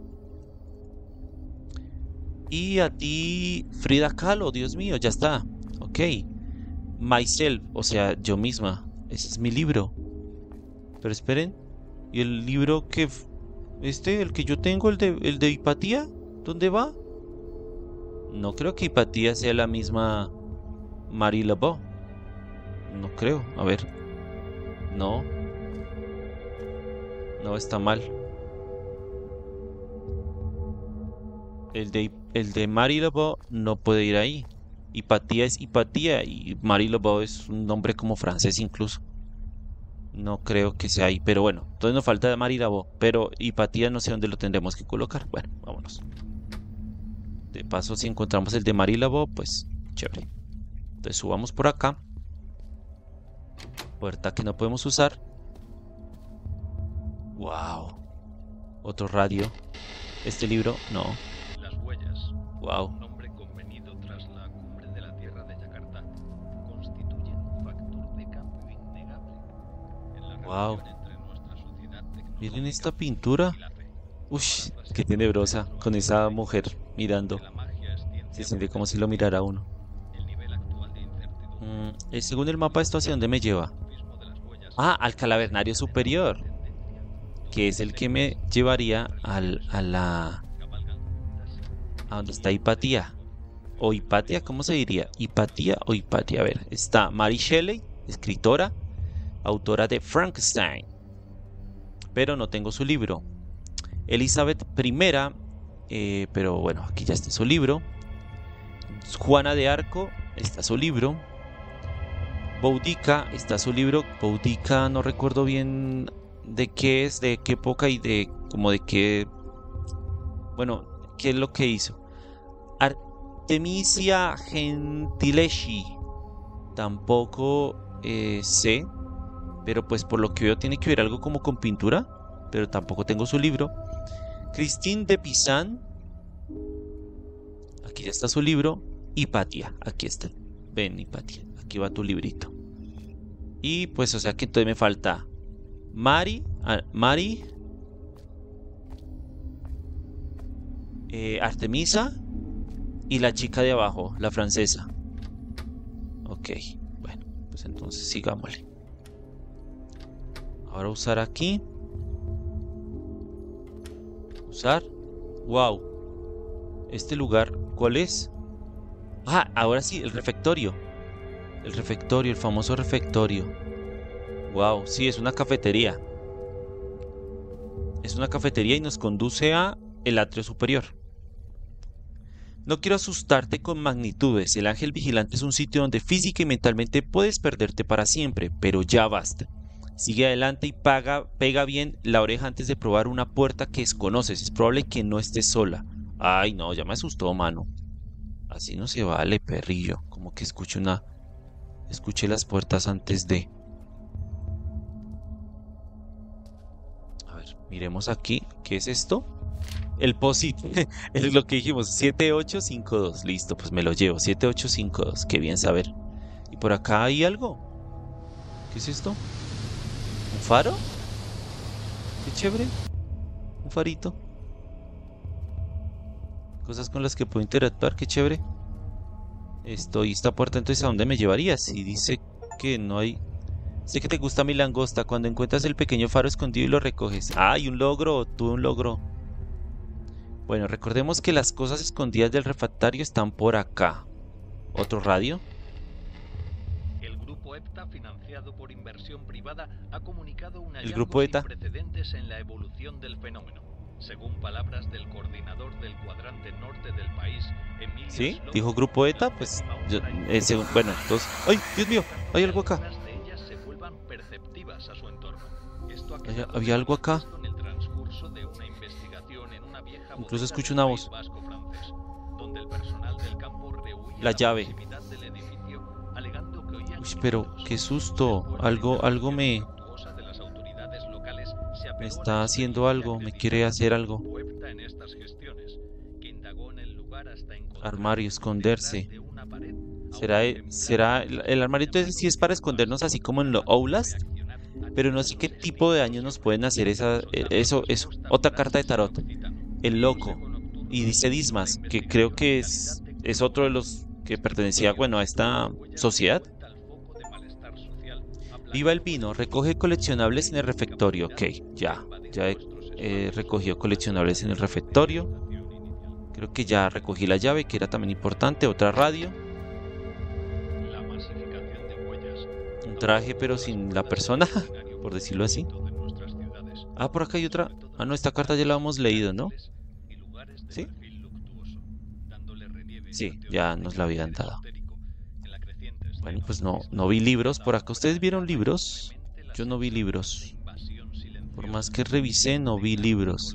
Y a ti, Frida Kahlo. Dios mío, ya está. Ok. Myself. O sea, yo misma. Ese es mi libro. Pero esperen. ¿Y el libro que... el que yo tengo, el de Hipatía? ¿Dónde va? No creo que Hipatía sea la misma Marie Laveau. No creo. A ver. No. No, está mal. El de Marie Laveau no puede ir ahí. Hipatía es Hipatía y Marie Laveau es un nombre como francés incluso. No creo que sea ahí, pero bueno, entonces nos falta de Marie Laveau, pero Hipatía no sé dónde lo tendremos que colocar. Bueno, vámonos. De paso, si encontramos el de Marie Laveau, pues chévere. Entonces subamos por acá. Puerta que no podemos usar. Wow. Otro radio. Este libro, no. Las huellas. Wow. Un nombre convenido tras la cumbre de la Tierra de Yakarta constituyen un factor de cambio innegable en la Wow. relación entre nuestra sociedad Miren esta tecnológica pintura. y la fe. Uy, qué tenebrosa con esa mujer mirando. Que la magia es ciencia Se siente como si lo mirara uno. el nivel actual de incertidumbre. Según el mapa, ¿esto hacia dónde me lleva? De las huellas Ah, al Calavernario Superior, que es el que me llevaría a donde está Hipatía. O Hipatia, ¿cómo se diría? Hipatía o Hipatia. A ver, está Mary Shelley, escritora, autora de Frankenstein. Pero no tengo su libro. Elizabeth I, pero bueno, aquí ya está su libro. Juana de Arco, está su libro. Boudica, está su libro. Boudica, no recuerdo bien de qué es, de qué época y de como de qué, bueno, qué es lo que hizo. Artemisia Gentileschi, tampoco sé, pero pues por lo que veo tiene que ver algo como con pintura, pero tampoco tengo su libro. Christine de Pizan, aquí ya está su libro. Hipatia, aquí está. Ven, Hipatia, aquí va tu librito. Y pues, o sea que entonces me falta Mari, Artemisa y la chica de abajo, la francesa. Ok, bueno, pues entonces sigámosle. Ahora usar aquí. Usar. Wow. Este lugar, ¿cuál es? Ah, ahora sí, el refectorio. El refectorio, el famoso refectorio. Wow, sí, es una cafetería. Es una cafetería y nos conduce a el atrio superior. No quiero asustarte con magnitudes. El Ángel Vigilante es un sitio donde física y mentalmente puedes perderte para siempre, pero ya basta. Sigue adelante y pega bien la oreja antes de probar una puerta que desconoces. Es probable que no estés sola. Ay, no, ya me asustó, mano. Así no se vale, perrillo. Como que escuché las puertas antes de... A ver, miremos aquí. ¿Qué es esto? El POSIT. Es lo que dijimos. 7852. Listo, pues me lo llevo. 7852. Qué bien saber. ¿Y por acá hay algo? ¿Qué es esto? ¿Un faro? Qué chévere. Un farito. Cosas con las que puedo interactuar. Qué chévere. ¿Y esta puerta entonces a dónde me llevaría? Si dice que no hay... Sé que te gusta mi langosta. Cuando encuentras el pequeño faro escondido y lo recoges. ¡Ay, un logro! Tuve un logro. Bueno, recordemos que las cosas escondidas del refractario están por acá. ¿Otro radio? El grupo EPTA, financiado por inversión privada, ha comunicado un El grupo hallazgo ETA. sin precedentes en la evolución del fenómeno. Según palabras del coordinador del cuadrante norte del país, Emilio ¿Sí? Sloan, ¿Dijo grupo ETA? Pues yo, bueno, entonces... ¡Ay, Dios mío! Hay algo acá. algunas de ellas se vuelvan perceptivas a su entorno. Esto ha quedado Había algo acá. en el transcurso de una investigación en una vieja Incluso bodega escucho del una País voz. Vasco francés, donde el personal del campo rehuía La llave. proximidad del edificio, alegando que oían Uy, pero sonidos. qué susto. Algo me De las autoridades locales se apeló a la está haciendo experiencia algo. Me acreditada quiere hacer del algo. grupo EPTA en estas gestiones, que indagó en el lugar hasta encontrar Armario, esconderse. detrás de una pared a ¿Será, un será el armario entonces sí es para escondernos así como en lo Outlast? Pero no sé qué tipo de daño nos pueden hacer eso. Otra carta de tarot. El loco. Y dice Dismas, que creo que es otro de los que pertenecía, bueno, a esta sociedad. Viva el vino. Recoge coleccionables en el refectorio. Ok, ya he recogido coleccionables en el refectorio. Creo que ya recogí la llave, que era también importante. Otra radio. Un traje, pero sin la persona, por decirlo así. Ah, por acá hay otra. Ah, no, esta carta ya la hemos leído, ¿no? ¿Sí? Sí, ya nos la habían dado. Bueno, pues no vi libros. Por acá, ¿ustedes vieron libros? Yo no vi libros. Por más que revisé, no vi libros.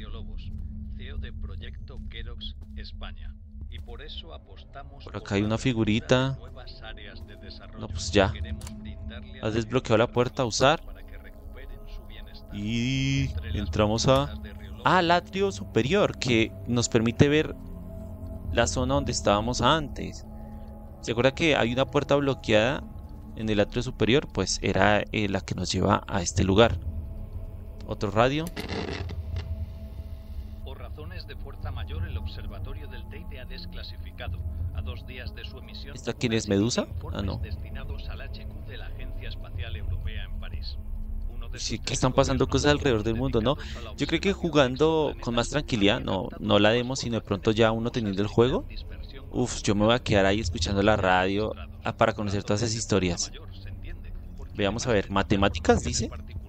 Por acá hay una figurita. No, pues ya. Has desbloqueado la puerta, usar. Y entramos al atrio superior, que nos permite ver la zona donde estábamos antes. ¿Se acuerda que hay una puerta bloqueada en el atrio superior? Pues era la que nos lleva a este lugar. Otro radio. Por razones de fuerza mayor, el observatorio del Teide ha desclasificado a 2 días de su emisión. ¿Esta quién es, Medusa? Ah, no. Destinados al HQ de la Agencia Espacial Europea en París. Sí, que están pasando cosas alrededor del mundo, ¿no? Yo creo que jugando con más tranquilidad, no la demos, sino de pronto ya uno teniendo el juego. Uf, yo me voy a quedar ahí escuchando la radio para conocer todas esas historias. Veamos a ver, matemáticas, dice.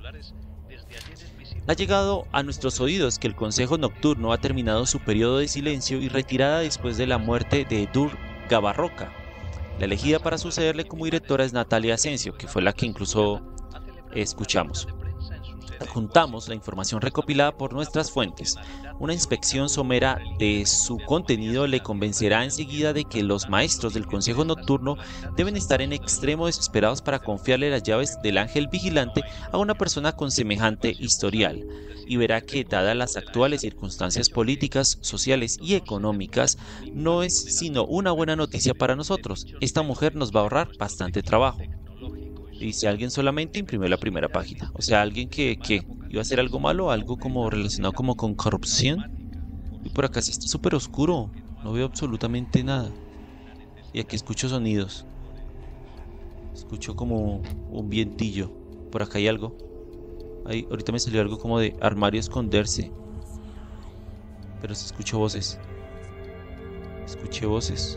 Ha llegado a nuestros oídos que el Consejo Nocturno ha terminado su periodo de silencio y retirada después de la muerte de Dur Gabarroca. La elegida para sucederle como directora es Natalia Asensio, que fue la que incluso escuchamos. Adjuntamos la información recopilada por nuestras fuentes. Una inspección somera de su contenido le convencerá enseguida de que los maestros del Consejo Nocturno deben estar en extremo desesperados para confiarle las llaves del Ángel Vigilante a una persona con semejante historial, y verá que, dadas las actuales circunstancias políticas, sociales y económicas, no es sino una buena noticia para nosotros. Esta mujer nos va a ahorrar bastante trabajo. Y si alguien solamente imprimió la primera página, o sea, alguien que iba a hacer algo malo, algo como relacionado como con corrupción. por acá está súper oscuro. No veo absolutamente nada. Y aquí escucho sonidos. Escucho como un vientillo. Por acá hay algo. Ahí, ahorita me salió algo como de armario esconderse. Pero sí escucho voces. Escuché voces.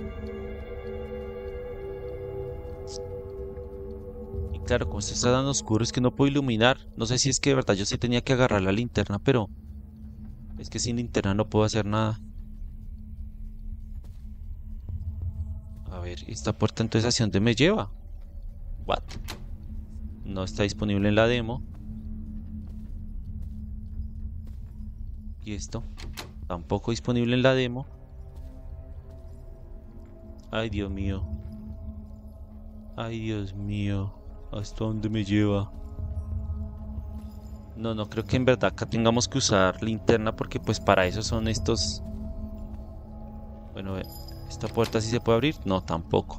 Y claro, como esto está tan oscuro es que no puedo iluminar. No sé si es que de verdad yo sí tenía que agarrar la linterna, pero es que sin linterna no puedo hacer nada. A ver, esta puerta entonces ¿hacia dónde me lleva? What? No está disponible en la demo. Y esto tampoco disponible en la demo. Ay, Dios mío. Ay, Dios mío. ¿Hasta dónde me lleva? No, no creo que en verdad acá tengamos que usar linterna porque pues para eso son estos... Bueno, ¿esta puerta sí se puede abrir? No, tampoco.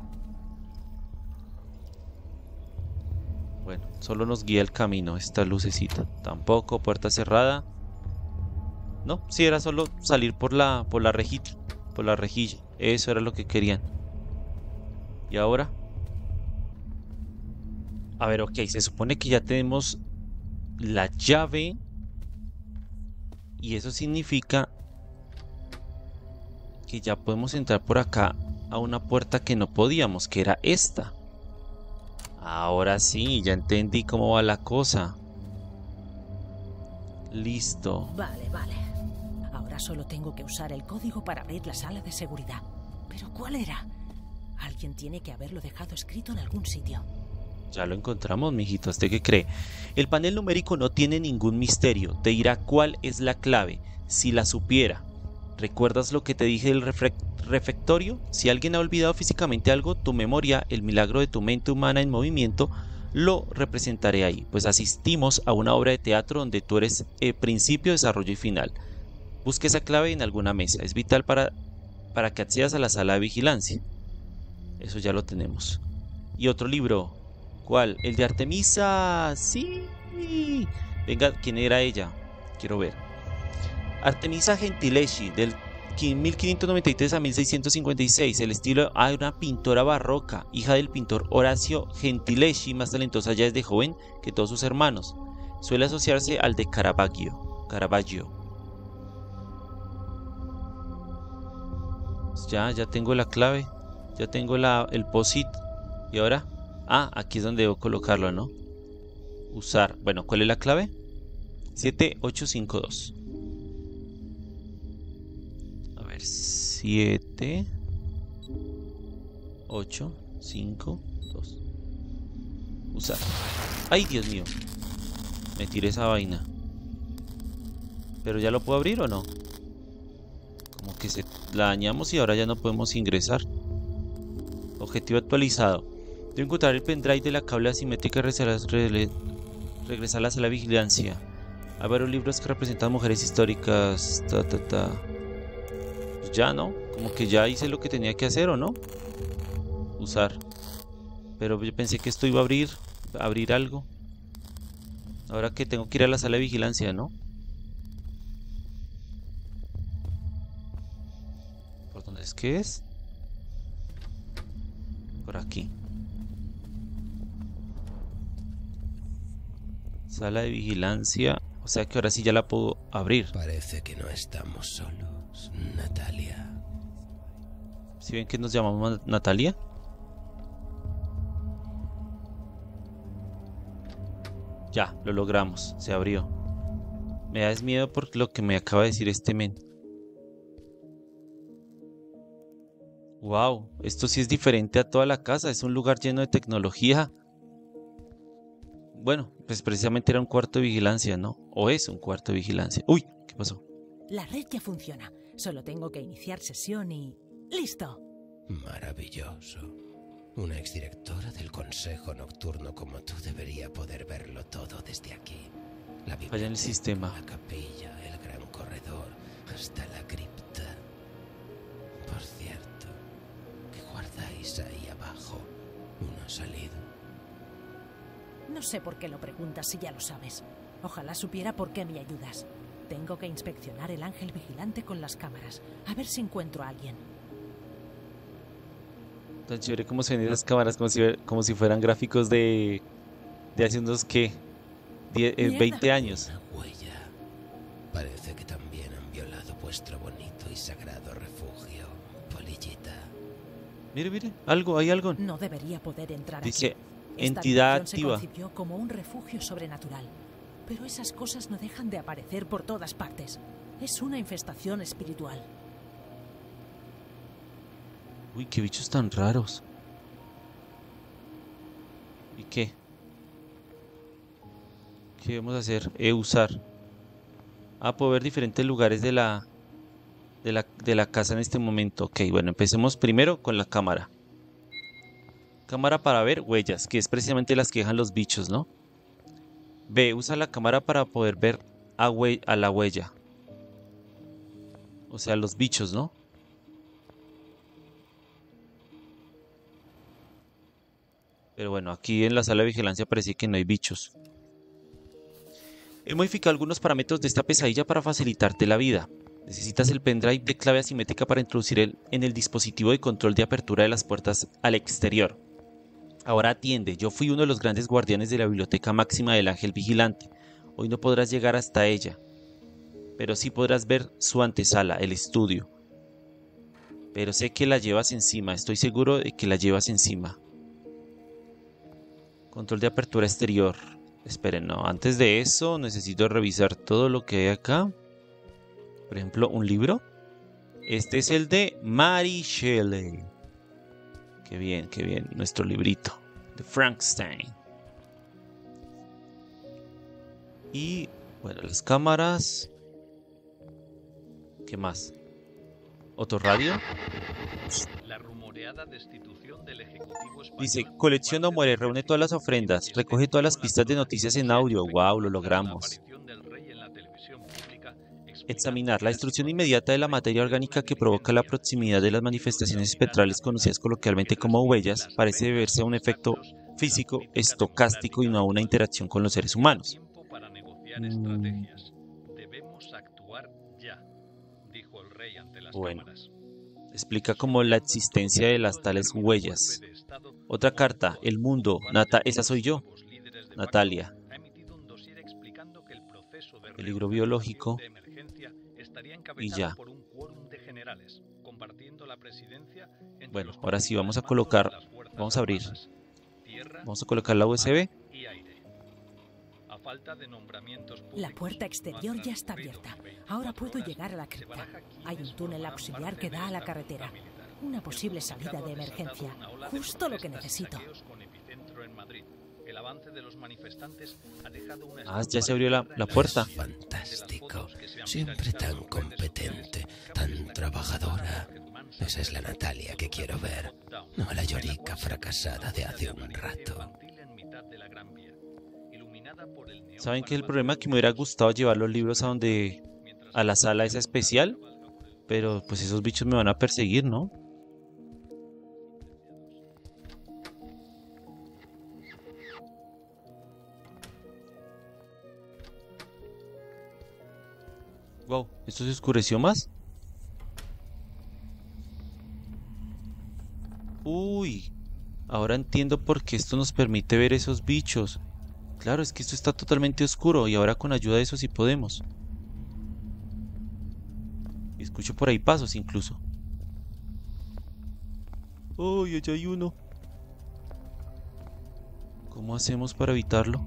Bueno, solo nos guía el camino esta lucecita. Tampoco, puerta cerrada. No, sí, era solo salir por la rejilla. Por la rejilla. Eso era lo que querían. ¿Y ahora? A ver, ok, se supone que ya tenemos la llave. Y eso significa que ya podemos entrar por acá a una puerta que no podíamos, que era esta. Ahora sí, ya entendí cómo va la cosa. Listo. Vale, vale. Ahora solo tengo que usar el código para abrir la sala de seguridad. ¿Pero cuál era? Alguien tiene que haberlo dejado escrito en algún sitio. Ya lo encontramos, mijito. ¿Usted qué cree? El panel numérico no tiene ningún misterio. Te dirá cuál es la clave, si la supiera. ¿Recuerdas lo que te dije del refectorio? Si alguien ha olvidado físicamente algo, tu memoria, el milagro de tu mente humana en movimiento, lo representaré ahí. Pues asistimos a una obra de teatro donde tú eres principio, desarrollo y final. Busque esa clave en alguna mesa. Es vital para que accedas a la sala de vigilancia. Eso ya lo tenemos. Y otro libro. ¿Cuál? El de Artemisa. Sí. Venga, ¿quién era ella? Quiero ver. Artemisa Gentileschi, del 1593 a 1656. El estilo de una pintora barroca, hija del pintor Horacio Gentileschi, más talentosa ya desde joven que todos sus hermanos. Suele asociarse al de Caravaggio. Ya tengo la clave. Ya tengo el POSIT. ¿Y ahora? Ah, aquí es donde debo colocarlo, ¿no? Usar. Bueno, ¿cuál es la clave? 7852. A ver, 7852. Usar. ¡Ay, Dios mío! Me tiré esa vaina. ¿Pero ya lo puedo abrir o no? Como que la dañamos y ahora ya no podemos ingresar. Objetivo actualizado. Debo encontrar el pendrive de la cable asimétrica y regresar a la sala de vigilancia. Hay varios libros que representan mujeres históricas. Pues ya no. Como que ya hice lo que tenía que hacer, ¿o no? Usar. Pero yo pensé que esto iba a abrir algo. Ahora que tengo que ir a la sala de vigilancia, ¿no? ¿Por dónde es que es? Por aquí. Sala de vigilancia. O sea que ahora sí ya la puedo abrir. Parece que no estamos solos, Natalia. ¿Sí ven que nos llamamos Natalia? Ya, lo logramos. Se abrió. Me da miedo por lo que me acaba de decir este men. Wow, esto sí es diferente a toda la casa. Es un lugar lleno de tecnología. Bueno, pues precisamente era un cuarto de vigilancia, ¿no? O es un cuarto de vigilancia. Uy, ¿qué pasó? La red ya funciona. Solo tengo que iniciar sesión y... ¡listo! Maravilloso. Una exdirectora del Consejo Nocturno como tú debería poder verlo todo desde aquí. La biblioteca, Vaya en el sistema. la capilla, el gran corredor, hasta la cripta. Por cierto, ¿qué guardáis ahí abajo? ¿Una salida? No sé por qué lo preguntas si ya lo sabes. Ojalá supiera por qué me ayudas. Tengo que inspeccionar el ángel vigilante con las cámaras. A ver si encuentro a alguien. Tan chévere como se ven esas cámaras, como si fueran gráficos de hace unos, ¿qué? 20 años. Una huella. Parece que también han violado vuestro bonito y sagrado refugio, polillita. Mire, mire, hay algo. No debería poder entrar Dice, aquí. Esta entidad habitación activa. se concibió como un refugio sobrenatural. Pero esas cosas no dejan de aparecer por todas partes. Es una infestación espiritual. Uy, qué bichos tan raros. ¿Y qué? ¿Qué debemos hacer? Usar. Puedo ver diferentes lugares de la casa en este momento. Ok, bueno, empecemos primero con la cámara. Cámara para ver huellas, que es precisamente las que dejan los bichos, ¿no? B, usa la cámara para poder ver a la huella. O sea, los bichos, ¿no? Pero bueno, aquí en la sala de vigilancia parece que no hay bichos. He modificado algunos parámetros de esta pesadilla para facilitarte la vida. Necesitas el pendrive de clave asimétrica para introducir en el dispositivo de control de apertura de las puertas al exterior. Ahora atiende, yo fui uno de los grandes guardianes de la biblioteca máxima del ángel vigilante. Hoy no podrás llegar hasta ella, pero sí podrás ver su antesala, el estudio. Pero sé que la llevas encima, estoy seguro de que la llevas encima. Control de apertura exterior. Esperen, no, antes de eso necesito revisar todo lo que hay acá. Por ejemplo, un libro. Este es el de Mary Shelley. Qué bien, nuestro librito de Frankenstein. Y bueno, las cámaras. ¿Qué más? ¿Otro radio? La rumoreada destitución del Ejecutivo español. Dice, colecciona o muere, reúne todas las ofrendas, recoge todas las pistas de noticias en audio. Wow, lo logramos. Examinar la destrucción inmediata de la materia orgánica que provoca la proximidad de las manifestaciones espectrales conocidas coloquialmente como huellas parece deberse a un efecto físico, estocástico y no a una interacción con los seres humanos. Debemos actuar ya, dijo el rey ante las Bueno, cámaras. explica como la existencia de las tales huellas. Otra carta, El Mundo, esa soy yo, Natalia. Peligro biológico. Y ya. Bueno, ahora sí vamos a colocar, vamos a abrir. Vamos a colocar la USB. La puerta exterior ya está abierta. Ahora puedo llegar a la cripta. Hay un túnel auxiliar que da a la carretera. Una posible salida de emergencia. Justo lo que necesito. Ya se abrió la puerta. Fantástico. Siempre tan competente, tan trabajadora. Esa es la Natalia que quiero ver. No la llorica fracasada de hace un rato. ¿Saben qué es el problema? Que me hubiera gustado llevar los libros a la sala esa especial, pero pues esos bichos me van a perseguir, ¿no? Wow, ¿esto se oscureció más? Uy, ahora entiendo por qué esto nos permite ver esos bichos. Claro, es que esto está totalmente oscuro y ahora con ayuda de eso sí podemos. Escucho por ahí pasos incluso. ¡Uy, allá hay uno! ¿Cómo hacemos para evitarlo?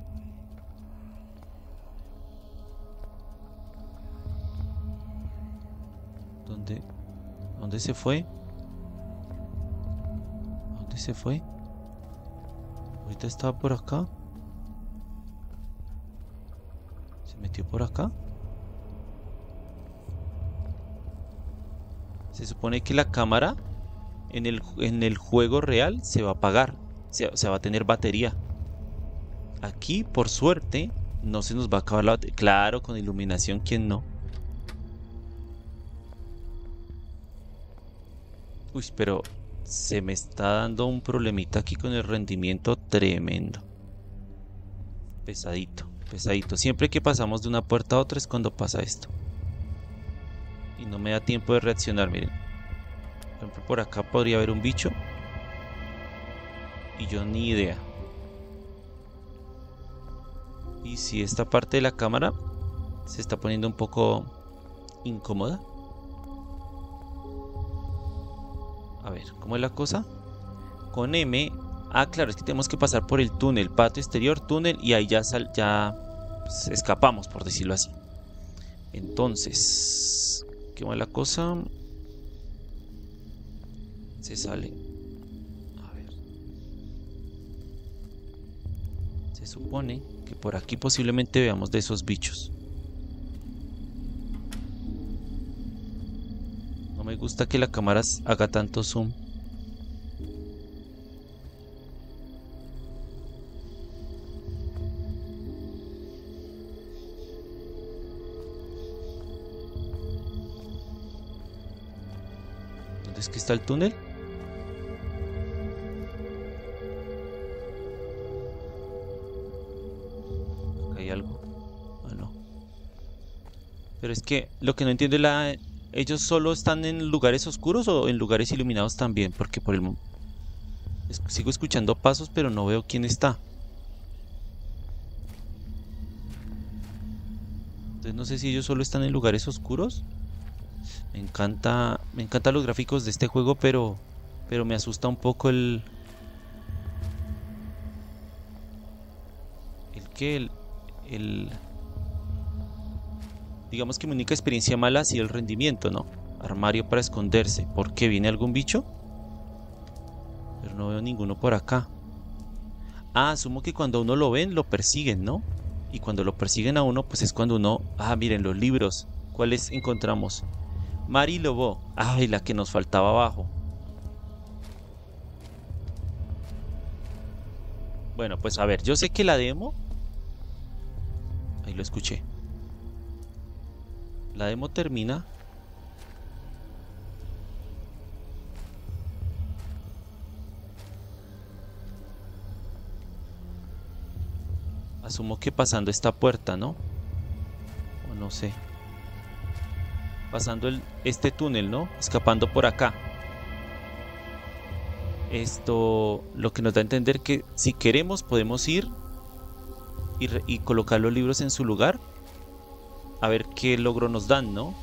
¿Dónde se fue? ¿Dónde se fue? Ahorita estaba por acá. ¿Se metió por acá? Se supone que la cámara en el juego real se va a apagar. Se va a tener batería. Aquí, por suerte, no se nos va a acabar la batería. Claro, con iluminación, ¿quién no? Uy, pero se me está dando un problemita aquí con el rendimiento tremendo. Pesadito. Pesadito. Siempre que pasamos de una puerta a otra es cuando pasa esto. Y no me da tiempo de reaccionar, miren. Por ejemplo, por acá podría haber un bicho. Y yo ni idea. Y si esta parte de la cámara se está poniendo un poco incómoda. A ver, ¿cómo es la cosa? Con M. Ah, claro, es que tenemos que pasar por el túnel, patio exterior, túnel, y ahí ya pues, escapamos, por decirlo así. Entonces, ¿qué va la cosa? Se sale. A ver. Se supone que por aquí posiblemente veamos de esos bichos. No me gusta que la cámara haga tanto zoom. ¿Dónde es que está el túnel? Acá hay algo. Ah, no. Pero es que lo que no entiendo es ¿ellos solo están en lugares oscuros o en lugares iluminados también? Porque por el momento sigo escuchando pasos, pero no veo quién está. Entonces no sé si ellos solo están en lugares oscuros. Me encantan los gráficos de este juego, pero me asusta un poco digamos que mi única experiencia mala ha sido el rendimiento, ¿no? Armario para esconderse. ¿Por qué? ¿Viene algún bicho? Pero no veo ninguno por acá. Ah, asumo que cuando uno lo ven, lo persiguen, ¿no? Y cuando lo persiguen a uno, pues es cuando uno... Ah, miren, los libros. ¿Cuáles encontramos? Mari Lobo. Ay, la que nos faltaba abajo. Bueno, pues a ver, yo sé que la demo... Ahí lo escuché. La demo termina. Asumo que pasando esta puerta, ¿no? O no sé. Pasando este túnel, ¿no? Escapando por acá. Esto lo que nos da a entender que si queremos podemos ir y colocar los libros en su lugar. A ver qué logro nos dan, ¿no?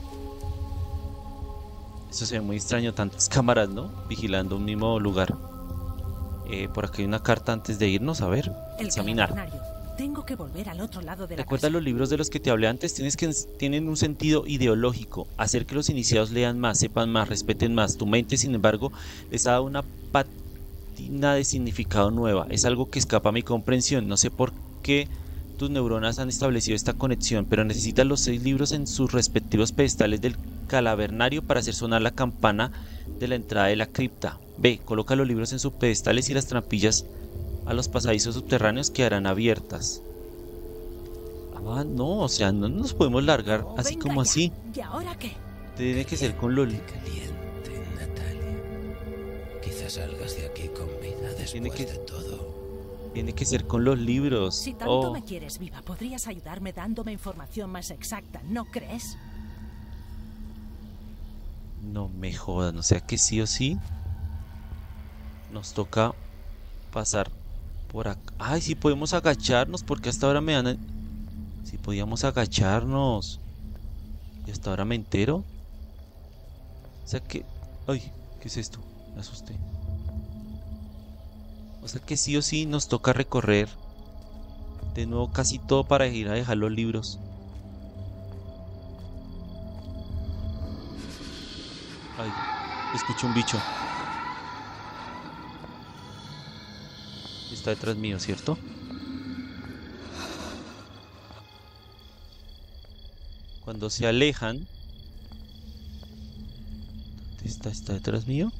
Eso se ve muy extraño, tantas cámaras, ¿no? Vigilando un mismo lugar. Por aquí hay una carta antes de irnos, a ver. Examinar. Tengo que volver al otro lado de la Recuerda casa. los libros de los que te hablé antes, tienen un sentido ideológico. Hacer que los iniciados lean más, sepan más, respeten más. Tu mente, sin embargo, les ha dado una patina de significado nueva. Es algo que escapa a mi comprensión. No sé por qué tus neuronas han establecido esta conexión, pero necesitas los 6 libros en sus respectivos pedestales del calavernario para hacer sonar la campana de la entrada de la cripta. B. Coloca los libros en sus pedestales y las trampillas a los pasadizos subterráneos quedarán abiertas. Ah, no, o sea, no nos podemos largar así venga como ya. así. ¿Y ahora qué? Tiene que ser con los... Caliente, Natalia. Quizás salgas de aquí con vida después de todo. Tiene que ser con los libros. Si tanto me quieres viva, podrías ayudarme dándome información más exacta, ¿no crees? No me jodan, o sea que sí o sí nos toca pasar por acá. Ay, sí podemos agacharnos, porque hasta ahora me dan... Sí podíamos agacharnos. Y hasta ahora me entero. O sea que... Ay, ¿qué es esto? Me asusté. O sea que sí o sí nos toca recorrer de nuevo casi todo para ir a dejar los libros. Ay, escucho un bicho. Está detrás mío, ¿cierto? Cuando se alejan... ¿Dónde está? ¿Está detrás mío?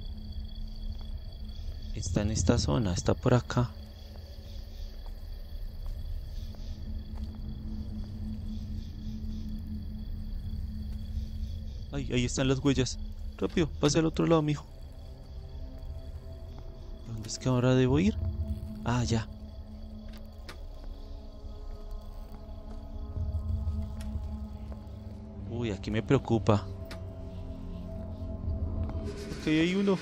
Está en esta zona, está por acá. Ay, ahí están las huellas. Rápido, pase al otro lado, mijo. ¿Dónde es que ahora debo ir? Ah, ya. Uy, aquí me preocupa. Ok, hay uno.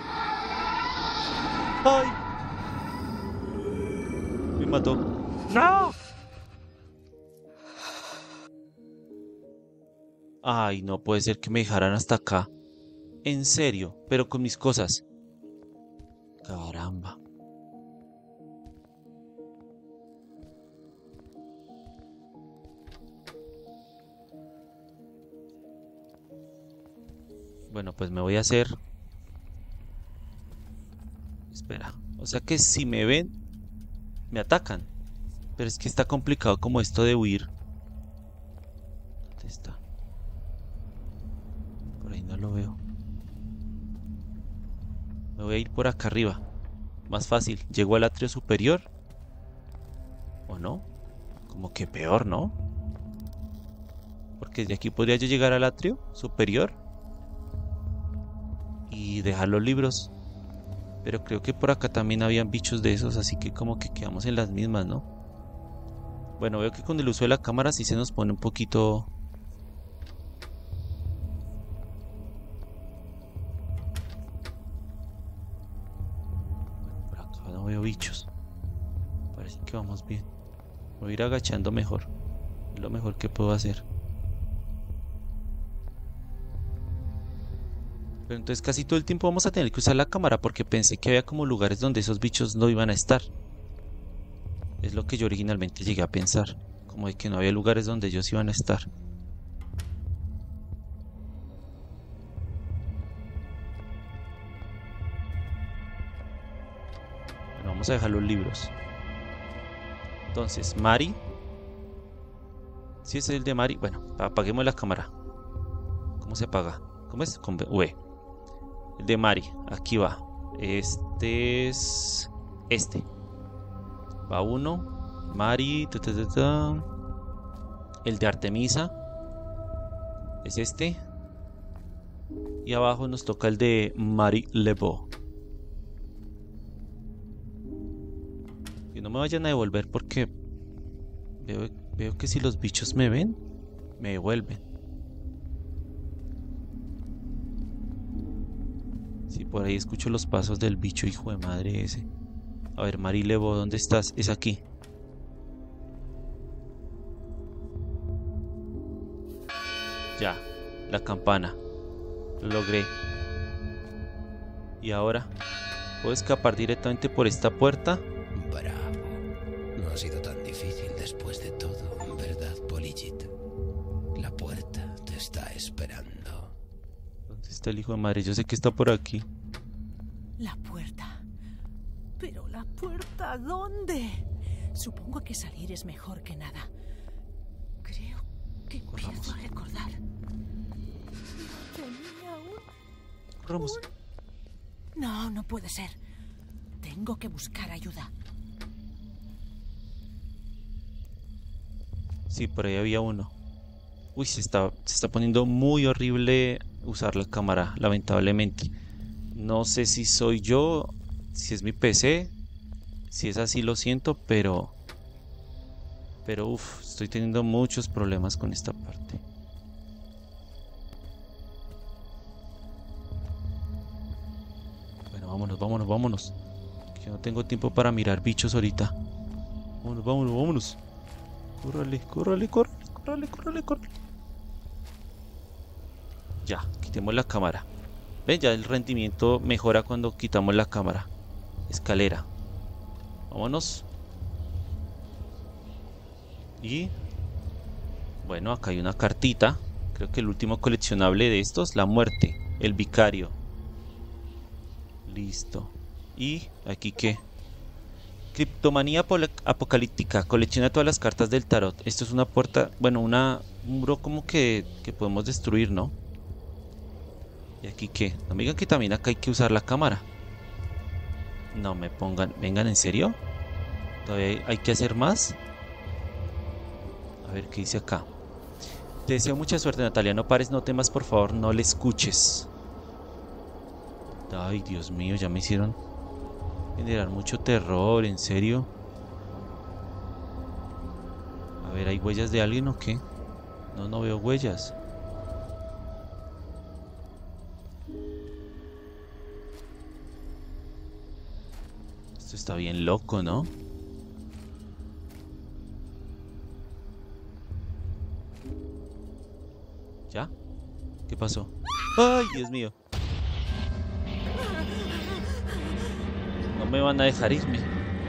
¡Ay! Me mató. ¡No! Ay, no puede ser que me dejaran hasta acá. En serio, pero con mis cosas. Caramba. Bueno, pues me voy a hacer... Espera. O sea que si me ven, me atacan. Pero es que está complicado como esto de huir. ¿Dónde está? Por ahí no lo veo. Me voy a ir por acá arriba. Más fácil. ¿Llego al atrio superior? ¿O no? Como que peor, ¿no? Porque de aquí podría yo llegar al atrio superior y dejar los libros. Pero creo que por acá también habían bichos de esos, así que como que quedamos en las mismas, ¿no? Bueno, veo que con el uso de la cámara sí se nos pone un poquito... Bueno, por acá no veo bichos. Parece que vamos bien. Voy a ir agachando mejor. Es lo mejor que puedo hacer. Pero entonces casi todo el tiempo vamos a tener que usar la cámara porque pensé que había como lugares donde esos bichos no iban a estar. Es lo que yo originalmente llegué a pensar. Como de que no había lugares donde ellos iban a estar. Bueno, vamos a dejar los libros. Entonces, Mari. Si ese es el de Mari. Bueno, apaguemos la cámara. ¿Cómo se apaga? ¿Cómo es? Con V. El de Mari. Aquí va. Este es... Este. Va uno. Mari. El de Artemisa. Es este. Y abajo nos toca el de Mari Lebeau. Que no me vayan a devolver porque veo que si los bichos me ven, me devuelven. Sí, por ahí escucho los pasos del bicho, hijo de madre ese. A ver, Mari Lebeau, ¿dónde estás? Es aquí. Ya, la campana. Lo logré. Y ahora, ¿puedo escapar directamente por esta puerta? Bravo. No ha sido tan difícil después de todo, ¿verdad, Polychit? La puerta te está esperando. ¿Dónde está el hijo de madre? Yo sé que está por aquí. La puerta. ¿Pero la puerta dónde? Supongo que salir es mejor que nada. Creo que empiezo a recordar. Tenía Corramos. No, no puede ser. Tengo que buscar ayuda. Sí, por ahí había uno. Uy, se está poniendo muy horrible usar la cámara, lamentablemente. No sé si soy yo, si es mi PC. Si es así lo siento, pero estoy teniendo muchos problemas con esta parte. Bueno, vámonos. Que no tengo tiempo para mirar bichos ahorita. Vámonos. Córrale. Ya, quitemos la cámara. Ven, ya el rendimiento mejora cuando quitamos la cámara. Escalera. Vámonos. Y... bueno, acá hay una cartita. Creo que el último coleccionable de estos, la muerte. El vicario. Listo. ¿Y aquí qué? Criptomanía apocalíptica. Colecciona todas las cartas del tarot. Esto es una puerta, bueno, un muro como que podemos destruir, ¿no? ¿Y aquí qué? No me digan que también acá hay que usar la cámara. No me pongan... Vengan, ¿en serio? ¿Todavía hay que hacer más? A ver, ¿qué dice acá? Te deseo mucha suerte, Natalia. No pares, no temas, por favor, no le escuches. Ay, Dios mío, ya me hicieron generar mucho terror, ¿en serio? A ver, ¿hay huellas de alguien o qué? No veo huellas. está bien loco, ¿no? ¿Ya? ¿Qué pasó? ¡Ay, Dios mío! No me van a dejar irme.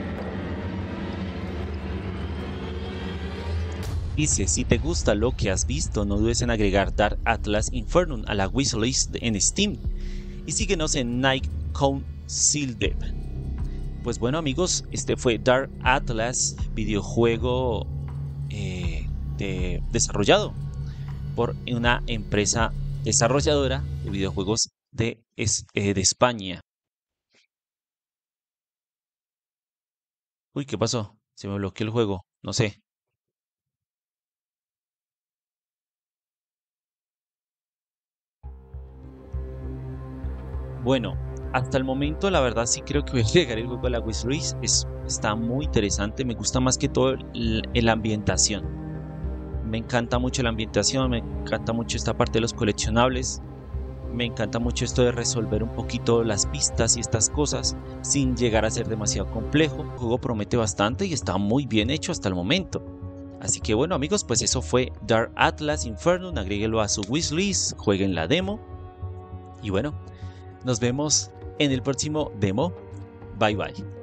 Dice, si te gusta lo que has visto, no dudes en agregar Dark Atlas Infernum a la wishlist en Steam. Y síguenos en Night Council Dev. Pues bueno, amigos, este fue Dark Atlas, videojuego desarrollado por una empresa desarrolladora de videojuegos de España. Uy, ¿qué pasó? Se me bloqueó el juego, no sé. Bueno, hasta el momento la verdad sí creo que voy a llegar el juego a la wishlist. Está muy interesante, me gusta más que todo la ambientación. Me encanta mucho la ambientación, me encanta mucho esta parte de los coleccionables. Me encanta mucho esto de resolver un poquito las pistas y estas cosas sin llegar a ser demasiado complejo. El juego promete bastante y está muy bien hecho hasta el momento. Así que bueno, amigos, pues eso fue Dark Atlas Infernum. Agréguelo a su wishlist, jueguen la demo. Y bueno, nos vemos en el próximo demo. Bye bye.